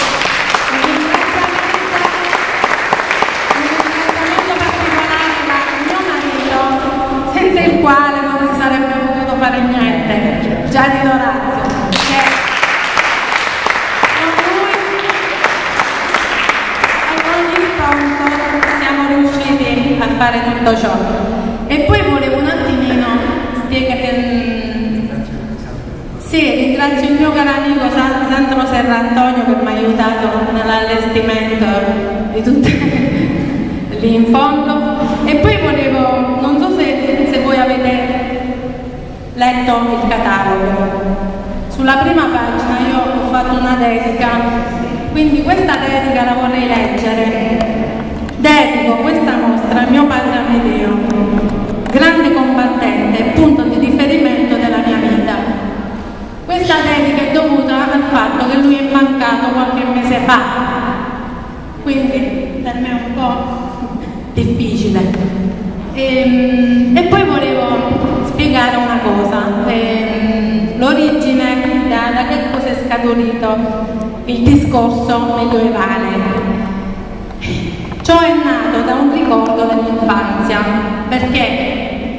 particolare al mio marito, senza il quale non si sarebbe potuto fare niente, Gianni Dorazio. Con lui e con gli sponsor siamo riusciti a fare tutto ciò. E poi volevo un attimino spiegare. Sì, ringrazio il mio caro amico Sandro Serrantonio che mi ha aiutato nell'allestimento di tutto lì in fondo. E poi volevo, non so se voi avete letto il catalogo, sulla prima pagina io ho fatto una dedica, quindi questa dedica la vorrei leggere. Dedico questa mostra al mio padre Amedeo, grande combattente e punto di riferimento della mia vita. Questa dedica è dovuta al fatto che lui è mancato qualche mese fa, quindi per me è un po' difficile. E poi volevo spiegare una cosa, l'origine, da che cosa è scaturito il discorso medioevale. Ciò è nato da un ricordo dell'infanzia, perché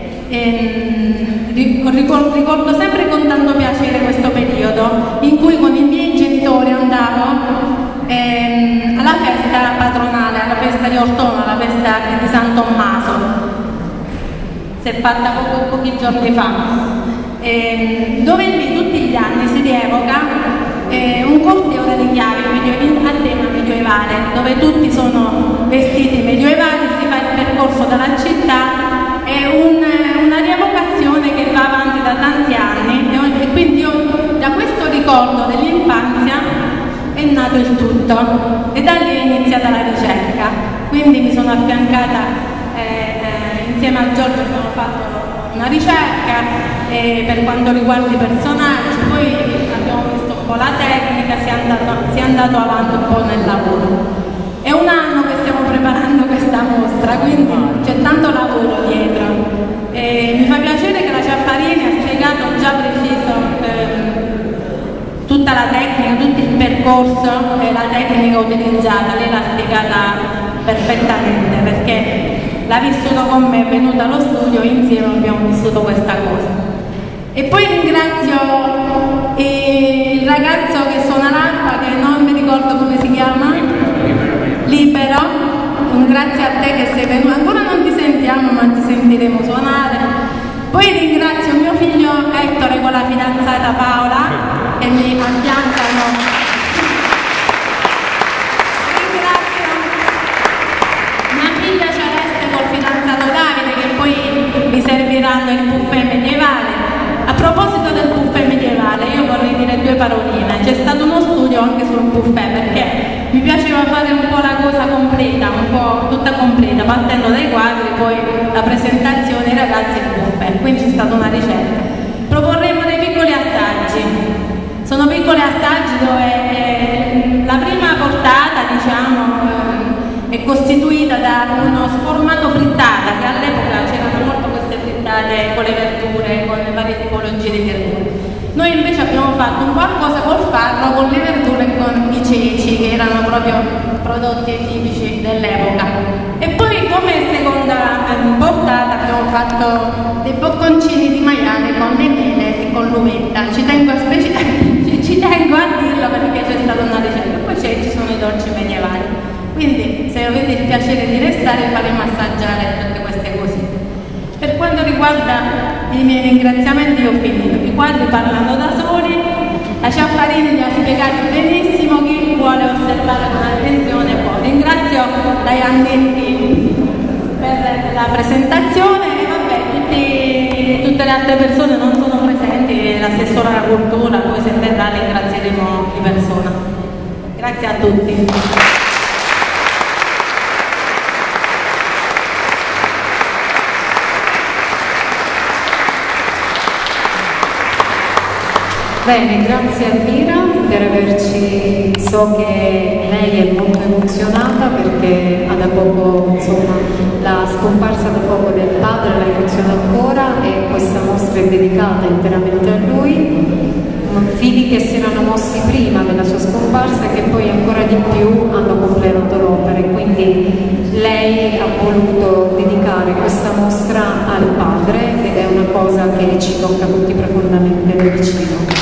ricordo sempre con tanto piacere questo periodo in cui con i miei genitori andavo alla festa patronale, alla festa di Ortona, alla festa di San Tommaso. Si è fatta pochi giorni fa, dove lì tutti gli anni si rievoca un corteo delle chiavi a tema medioevale, dove tutti sono vestiti medioevali, si fa il percorso della città. È una rievocazione che va avanti da tanti anni, e quindi io, da questo ricordo dell'infanzia è nato il tutto, e da lì è iniziata la ricerca. Quindi mi sono affiancata insieme a Giorgio, abbiamo fatto una ricerca per quanto riguarda i personaggi, poi abbiamo visto un po' la tecnica, si è andato avanti un po' nel lavoro. È un anno che stiamo preparando questa mostra, quindi c'è tanto lavoro dietro. Mi fa piacere che la Ceffarini ha spiegato già preciso tutta la tecnica, tutto il percorso e la tecnica utilizzata. Lei l'ha spiegata perfettamente, perché l'ha vissuto con me, è venuta allo studio e insieme abbiamo vissuto questa cosa. E poi ringrazio il ragazzo che suona l'arpa, che non mi ricordo come si chiama. Libero, un grazie a te che sei venuto, ancora non ti sentiamo ma ti sentiremo suonare. Poi ringrazio mio figlio Ettore con la fidanzata Paola che mi affiancano. Ringrazio mia figlia Celeste col fidanzato Davide che poi mi serviranno il buffet medievale. A proposito del buffet medievale, io vorrei dire due paroline. C'è stato uno studio anche sul buffet, perché mi piaceva fare un po' la cosa completa, un po' tutta completa, partendo dai quadri poi la presentazione ai ragazzi del buffet, quindi c'è stata una ricetta. Proporremo dei piccoli assaggi, sono piccoli assaggi dove la prima portata, diciamo, è costituita da uno sformato frittata, che all'epoca c'erano molto queste frittate con le verdure, con le varie tipologie di verdure. Noi invece abbiamo fatto un qualcosa col farro, con le verdure e con i ceci, che erano proprio prodotti tipici dell'epoca. E poi come seconda portata abbiamo fatto dei bocconcini di maiale con le mele e con l'uvetta. Ci tengo a dirlo perché c'è stata una ricetta. Poi ci sono i dolci medievali. Quindi se avete il piacere di restare faremo assaggiare tutte queste cosine. Per quanto riguarda i miei ringraziamenti, io ho finito. I quadri parlano da soli, la Ciaffarini li ha spiegati benissimo, chi vuole osservare con attenzione può. Ringrazio Iannetti per la presentazione e vabbè, tutte le altre persone non sono presenti, l'assessore alla cultura, poi se verrà ringrazieremo di persona. Grazie a tutti. Bene, grazie a Mira per averci, so che lei è molto emozionata perché ha da poco, insomma, la scomparsa da poco del padre la emoziona ancora e questa mostra è dedicata interamente a lui. Figli che si erano mossi prima della sua scomparsa e che poi ancora di più hanno completato l'opera, e quindi lei ha voluto dedicare questa mostra al padre ed è una cosa che ci tocca tutti profondamente da vicino.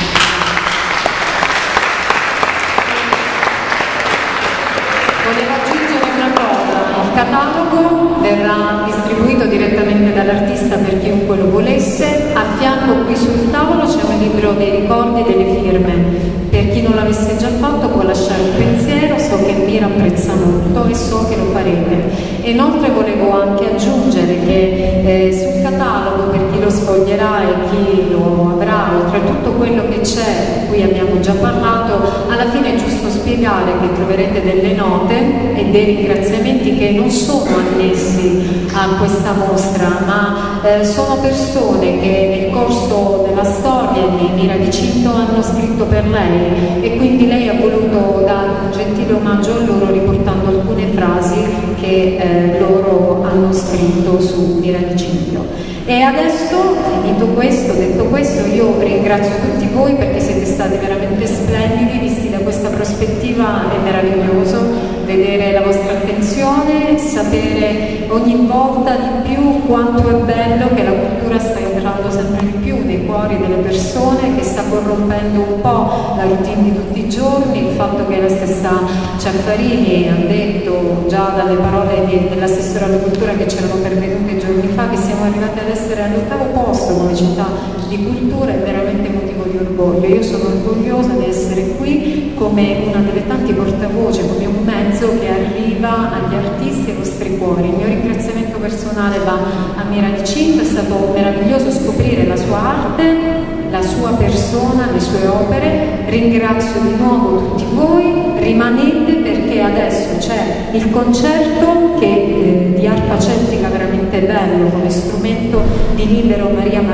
Il catalogo verrà distribuito direttamente dall'artista per chiunque lo volesse. A fianco qui sul tavolo c'è un libro dei ricordi e delle firme. Per chi non l'avesse già fatto può lasciare un pensiero, so che Mira apprezza molto e so che lo farete. E inoltre volevo anche aggiungere che sul catalogo, per chi lo sfoglierà e chi lo avrà, oltre a tutto quello che c'è, di cui abbiamo già parlato, alla fine è giusto spiegare che troverete delle note e dei ringraziamenti che non sono annessi a questa mostra, ma sono persone che nel corso della storia di Mira di Cinto hanno scritto per lei, e quindi lei ha voluto dare un gentile omaggio a loro riportando alcune frasi che loro hanno scritto su Mira di Cinto. E adesso, finito questo, detto questo, io ringrazio tutti voi perché siete stati veramente splendidi, visti da questa prospettiva è meraviglioso vedere la vostra attenzione, sapere ogni volta di più quanto è bello che la cultura sta entrando sempre di più nei cuori delle persone, che sta corrompendo un po' la routine di tutti i giorni, il fatto che la stessa Ciaffarini ha detto già dalle parole dell'assessore alla cultura che c'erano pervenute giorni fa, che siamo arrivati ad essere all'8° posto come città di cultura, è veramente motivo di orgoglio. Io sono orgogliosa di essere qui come una delle tanti portavoce, come un mezzo che arriva agli artisti e ai vostri cuori. Il mio ringraziamento personale va a Mira di Cinto, è stato meraviglioso scoprire la sua arte, la sua persona, le sue opere. Ringrazio di nuovo tutti voi, rimanete perché adesso c'è il concerto di arpa celtica veramente bello come strumento di Libero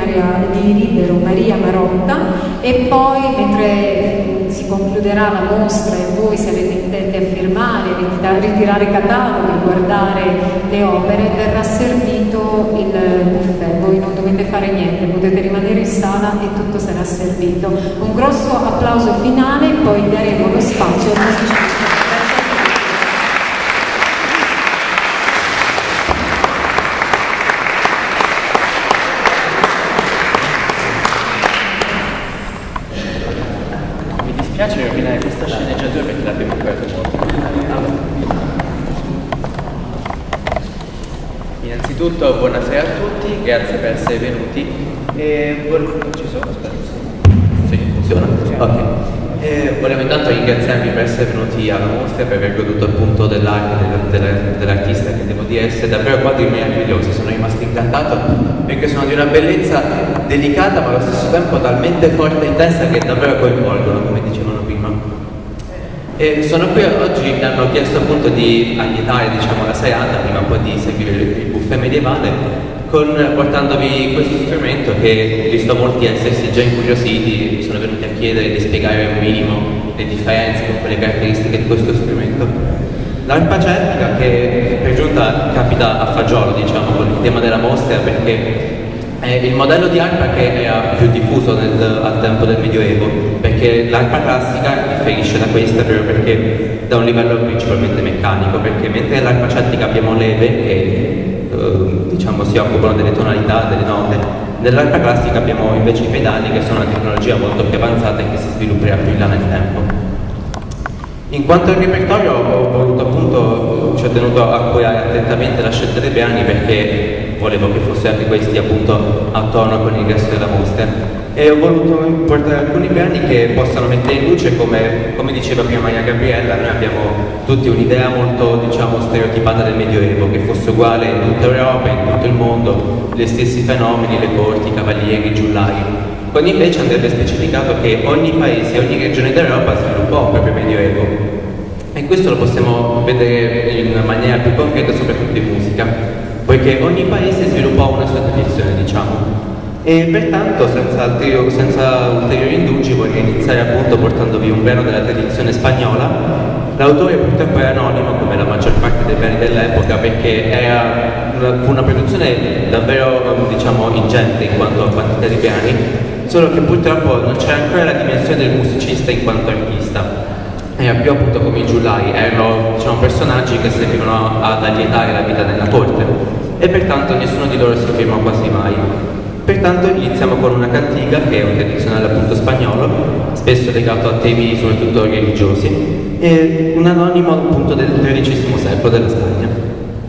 Maria Marotta, e poi mentre si concluderà la mostra e voi sarete intenti a firmare, ritirare cataloghi, guardare le opere, verrà servito il buffet. Voi non dovete fare niente, potete rimanere in sala e tutto sarà servito. Un grosso applauso finale, poi daremo lo spazio al musicista. Mi piace rovinare questa sceneggiatura perché l'abbiamo aperto molto. Innanzitutto buonasera a tutti, grazie per essere venuti. Ci sono? Sì, funziona. Ok. Volevo intanto ringraziarvi per essere venuti alla mostra, per aver goduto appunto dell'arte dell'artista, che devo dire essere davvero quadri meravigliosi. Sono rimasto incantato perché sono di una bellezza delicata ma allo stesso tempo talmente forte e intensa che davvero coinvolgono, come dicevano prima. E sono qui oggi, mi hanno chiesto appunto di allietare, diciamo, la serata prima un po' di seguire il buffet caffè medievale, portandovi questo strumento che, visto molti essersi già incuriositi, sono venuti a chiedere di spiegare un minimo le differenze con le caratteristiche di questo strumento. L'arpa celtica, che per giunta capita a fagiolo, diciamo, con il tema della mostra, perché è il modello di arpa che era più diffuso al tempo del Medioevo, perché l'arpa classica differisce da questa proprio perché da un livello principalmente meccanico, perché mentre nell'arpa celtica abbiamo leve che diciamo si occupano delle tonalità, delle note, nell'arpa classica abbiamo invece i pedali, che sono una tecnologia molto più avanzata e che si svilupperà più in là nel tempo. In quanto al repertorio ho voluto appunto, ci ho tenuto a curare attentamente la scelta dei brani perché volevo che fosse anche questi appunto a tono con il resto della mostra, e ho voluto portare alcuni brani che possano mettere in luce, come diceva prima Maria Gabriella, noi abbiamo tutti un'idea molto, diciamo, stereotipata del Medioevo, che fosse uguale in tutta Europa, in tutto il mondo, gli stessi fenomeni, le corti, i cavalieri, i giullari. Quando invece andrebbe specificato che ogni paese, ogni regione d'Europa sviluppò un proprio Medioevo, e questo lo possiamo vedere in maniera più concreta soprattutto in musica, poiché ogni paese sviluppò una sua tradizione, diciamo. E pertanto, senza ulteriori indugi, voglio iniziare appunto portandovi un brano della tradizione spagnola. L'autore purtroppo è anonimo, come la maggior parte dei brani dell'epoca, perché fu una produzione davvero, diciamo, ingente in quanto a quantità di brani, solo che purtroppo non c'era ancora la dimensione del musicista in quanto artista. Era più appunto come i giullai, erano, diciamo, personaggi che servivano ad allietare la vita nella corte, e pertanto nessuno di loro si firmò quasi mai. Pertanto iniziamo con una cantiga, che è un tradizionale appunto spagnolo, spesso legato a temi soprattutto religiosi, e un anonimo appunto del XIII secolo della Spagna.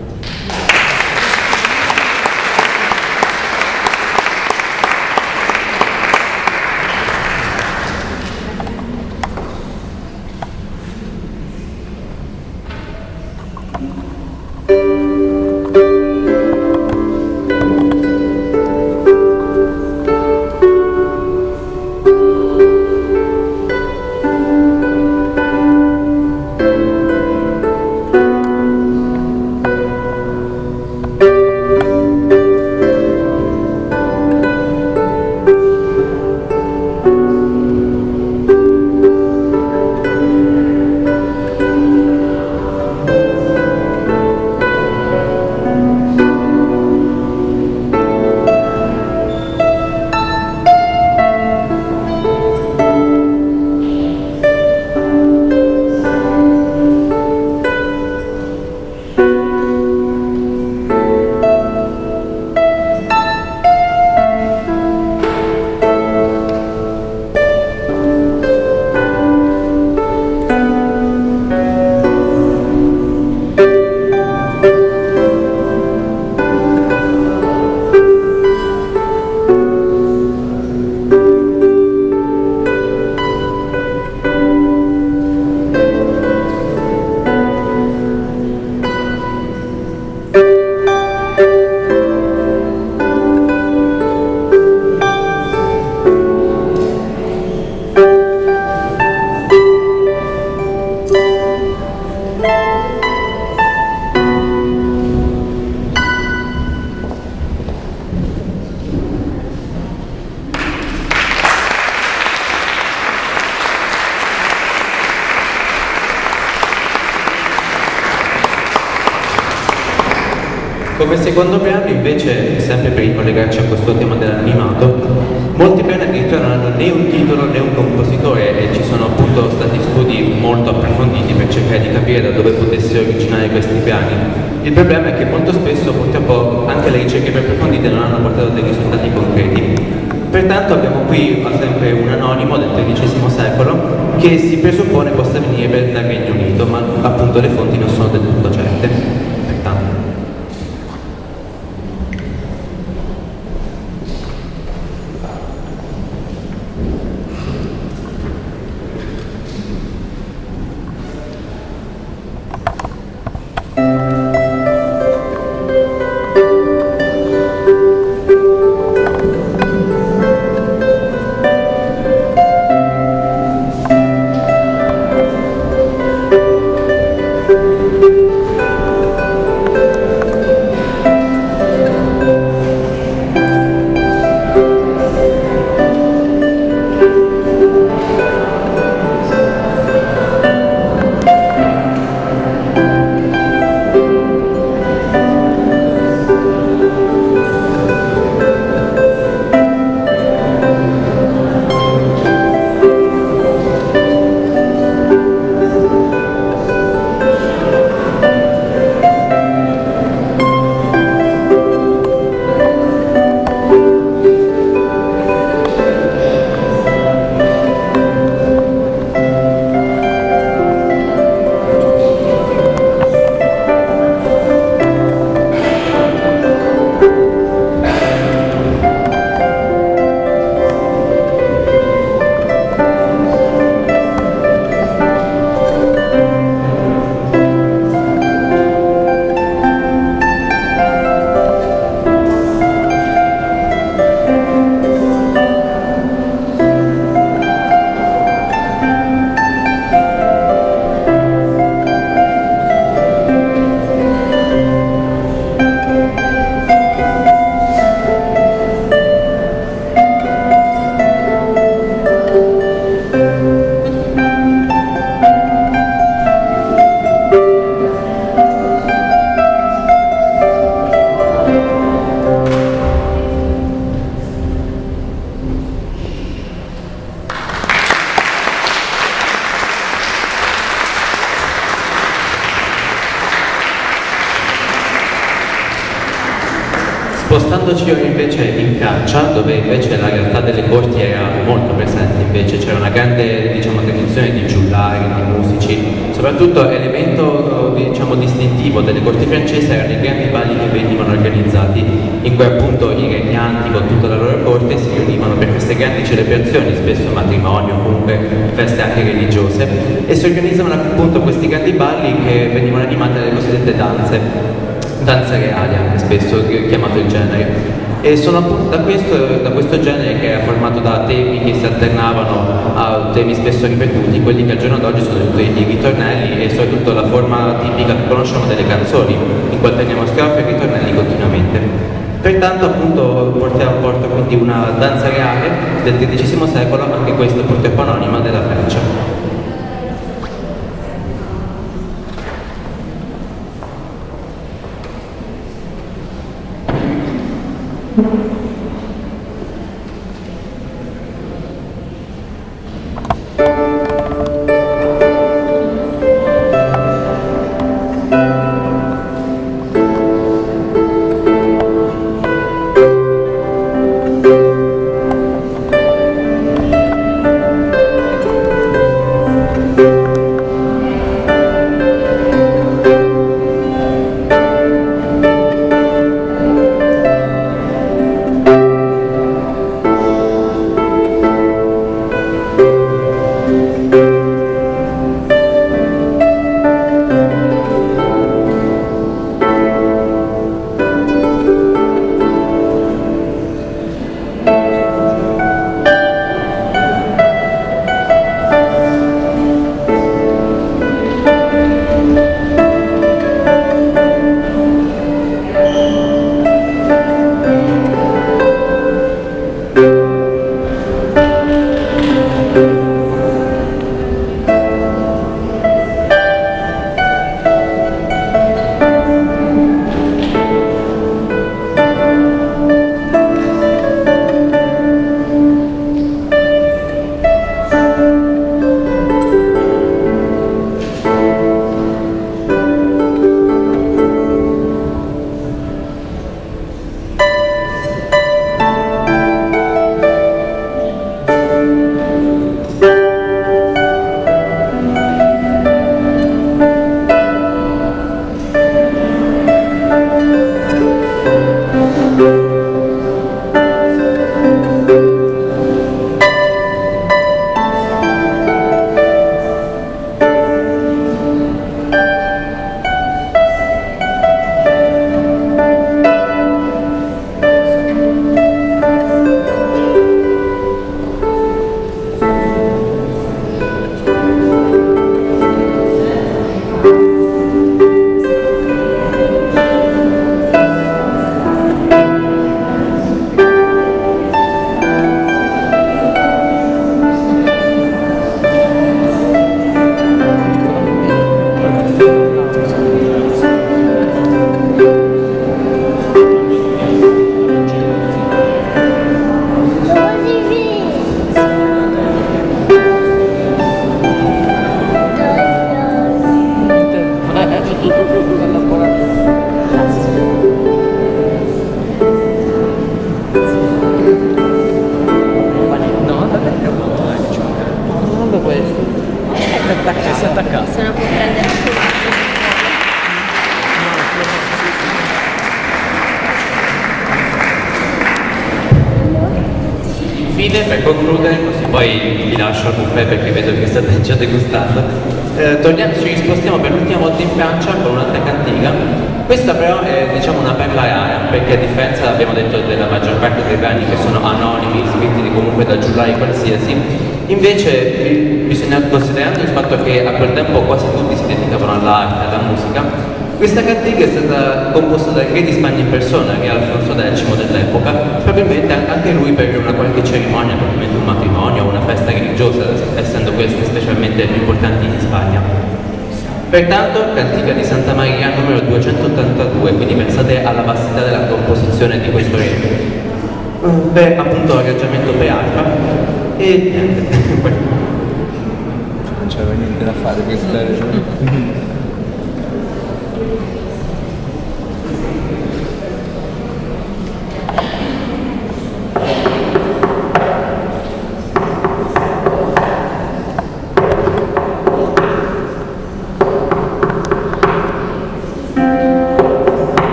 Come secondo brano invece, sempre per ricollegarci a questo tema dell'animato, molti brani addirittura non hanno né un titolo né un compositore, e ci sono appunto stati studi molto approfonditi per cercare di capire da dove potessero originare questi brani. Il problema è che molto spesso purtroppo anche le ricerche più approfondite non hanno portato dei risultati concreti. Pertanto abbiamo qui sempre un anonimo del XIII secolo che si presuppone possa venire dal Regno Unito, ma appunto le fonti non sono del tutto certe. Spostandoci ora invece in Francia, dove invece la realtà delle corti era molto presente, invece c'era una grande, diciamo, tradizione di giullari, di musici, soprattutto elemento, diciamo, distintivo delle corti francesi erano i grandi balli che venivano organizzati, in cui appunto i regnanti con tutta la loro corte si riunivano per queste grandi celebrazioni, spesso matrimonio, comunque feste anche religiose, e si organizzavano appunto questi grandi balli che venivano animati dalle cosiddette danze reali, anche spesso chiamato il genere. E sono appunto da questo genere, che era formato da temi che si alternavano a temi spesso ripetuti, quelli che al giorno d'oggi sono i ritornelli e soprattutto la forma tipica che conosciamo delle canzoni, in cui alterniamo strofe e ritornelli continuamente. Pertanto appunto portiamo a porto quindi una danza reale del XIII secolo, anche questa purtroppo anonima, della Francia. Infine, per concludere, così poi vi lascio al buffet perché vedo che state già degustando, ci spostiamo per l'ultima volta in Francia con un'altra cantiga. Questa però è, diciamo, una perla rara, perché a differenza, abbiamo detto, della maggior parte dei brani che sono anonimi, scritti comunque da giullari qualsiasi, invece bisogna considerando il fatto che a quel tempo quasi tutti si dedicavano all'arte, alla musica. Questa cantiga è stata composta dal re di Spagna in persona, re Alfonso X dell'epoca, probabilmente anche lui per una qualche cerimonia, probabilmente un matrimonio o una festa religiosa, essendo queste specialmente più importanti in Spagna. Pertanto, cantiga di Santa Maria numero 282, quindi pensate alla vastità della composizione di questo re. Per appunto arrangiamento per arpa e niente. Non c'era niente da fare questa.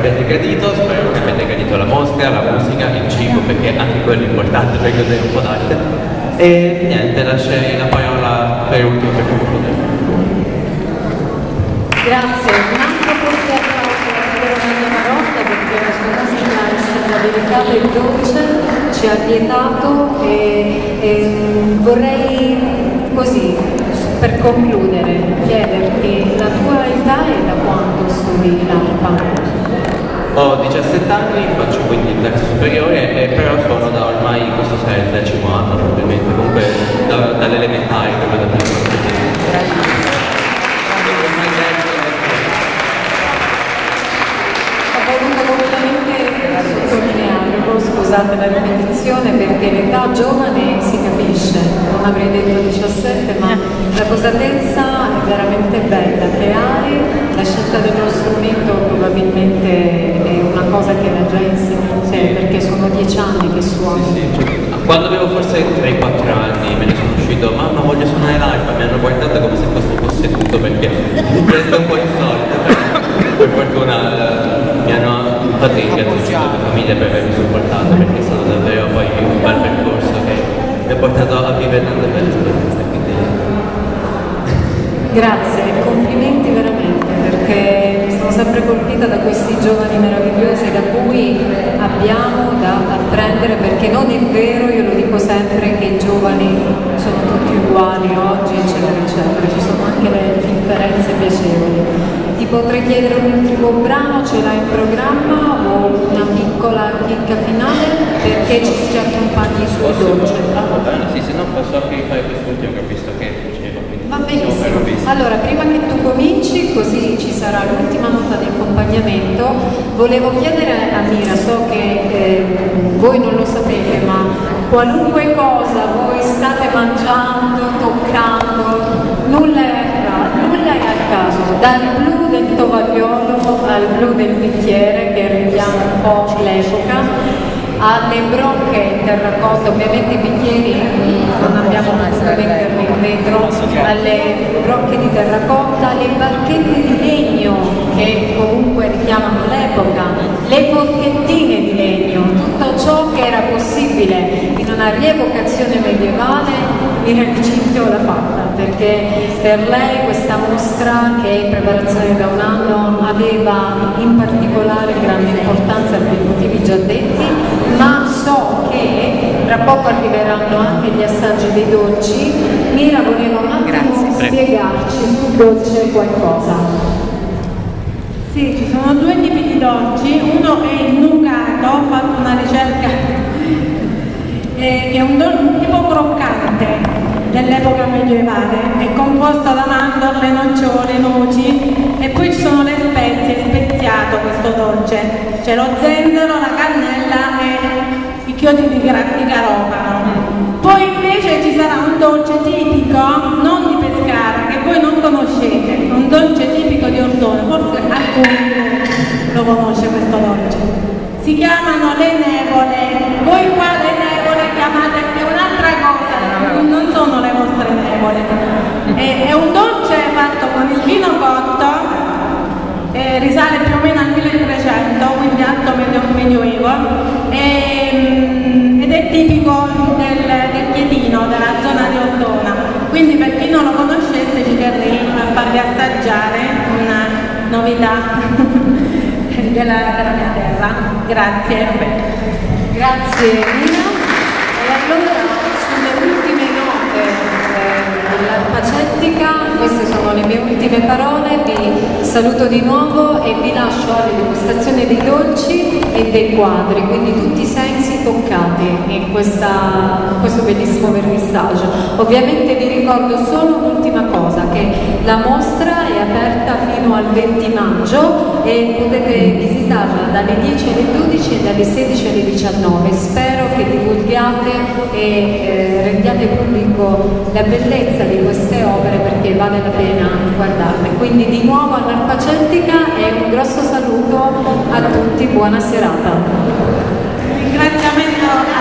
avete gradito, spero che avete gradito la mostra, la musica, il cibo, perché anche quello è importante per godere un po' d'arte. E niente, lascerei la parola per ultimo per concludere. Grazie, un altro forte applauso per Romagna Marotta, perché la sua musica è stata delicata e dolce, ci ha vietato e vorrei così, per concludere, chiederti la tua età e da quando studi l'arpa? Ho 17 anni, faccio quindi il terzo superiore, però suono da ormai, questo sarà il 10° anno probabilmente, comunque dall'elementare, proprio da piccolo. Ho voluto completamente sottolinearlo, scusate la ripetizione, perché l'età giovane si capisce, non avrei detto 17, ma la posatezza è veramente bella che hai, la scelta dello strumento probabilmente è una cosa che era già insegnata, perché sono 10 anni che suoni. Quando avevo forse 3-4 anni me ne sono uscito, mamma voglio suonare l'arpa, mi hanno guardato come se fossi posseduto, perché questo è un po' insolito, per fortuna mi hanno infatti ringrazio la mia famiglia per avermi supportato, perché è stato davvero poi un bel percorso che mi ha portato a vivere tante belle esperienze. Quindi... Grazie, complimenti veramente, perché sono sempre colpita da questi giovani meravigliosi da cui abbiamo da apprendere, perché non è vero, io lo dico sempre, che i giovani sono tutti uguali oggi, eccetera, eccetera, ci sono anche le differenze piacevoli. Ti potrei chiedere un ultimo brano, ce l'hai in programma, o una piccola chicca finale, perché ci accompagni sul dolce? Va bene, sì, se no posso anche fare quest'ultimo che ho visto che faceva. Va benissimo. Allora, prima che tu cominci, così ci sarà l'ultima nota di accompagnamento, volevo chiedere a Mira, so che voi non lo sapete, ma qualunque cosa voi state mangiando, toccando, nulla è al caso, dal blu del tovagliolo al blu del bicchiere, che richiama un po' l'epoca, alle brocche in terracotta, ovviamente i bicchieri non abbiamo potuto metterli in vetro, alle brocche di terracotta, le barchette di legno che comunque richiamano l'epoca, le forchettine di legno, tutto ciò che era possibile in una rievocazione medievale. Mira Cicchio l'ha fatta, perché per lei questa mostra, che è in preparazione da un anno, aveva in particolare grande importanza per i motivi già detti, ma so che tra poco arriveranno anche gli assaggi dei dolci. Mira voleva un attimo spiegarci sul dolce qualcosa. Sì, ci sono due tipi di dolci, uno è il nougat, ho fatto una ricerca che è un tipo croccante dell'epoca medievale, è composto da mandorle, nocciole, noci, e poi ci sono le spezie, è speziato questo dolce, c'è lo zenzero, la cannella e i chiodi di garofano. Poi invece ci sarà un dolce tipico, non di Pescara, che voi non conoscete, un dolce tipico di Ortona, forse alcuni lo conosce questo dolce. Si chiamano le nevole, voi qua le nevole chiamate, è un'altra cosa, non sono le vostre nevole. È un dolce fatto con il vino cotto, risale più o meno al 1300, quindi alto medioevo, ed è tipico del Chietino, della zona di Ortona. Quindi per chi non lo conoscesse ci terrei a farvi assaggiare una novità della mia terra. Grazie. Grazie Nina. E allora sulle ultime note dell'arpa celtica, queste sono le mie ultime parole, vi saluto di nuovo e vi lascio alla degustazione dei dolci e dei quadri, quindi tutti i sensi toccati in questo bellissimo vernissage. Ovviamente vi ricordo solo un'ultima cosa, che la mostra è aperta fino al 20 maggio e potete visitarla dalle 10 alle 12 e dalle 16 alle 19. Spero che divulghiate e rendiate pubblico la bellezza di queste opere, perché vale la pena guardarle. Quindi di nuovo all'Arpa Celtica e un grosso saluto a tutti, buona serata. Ringraziamento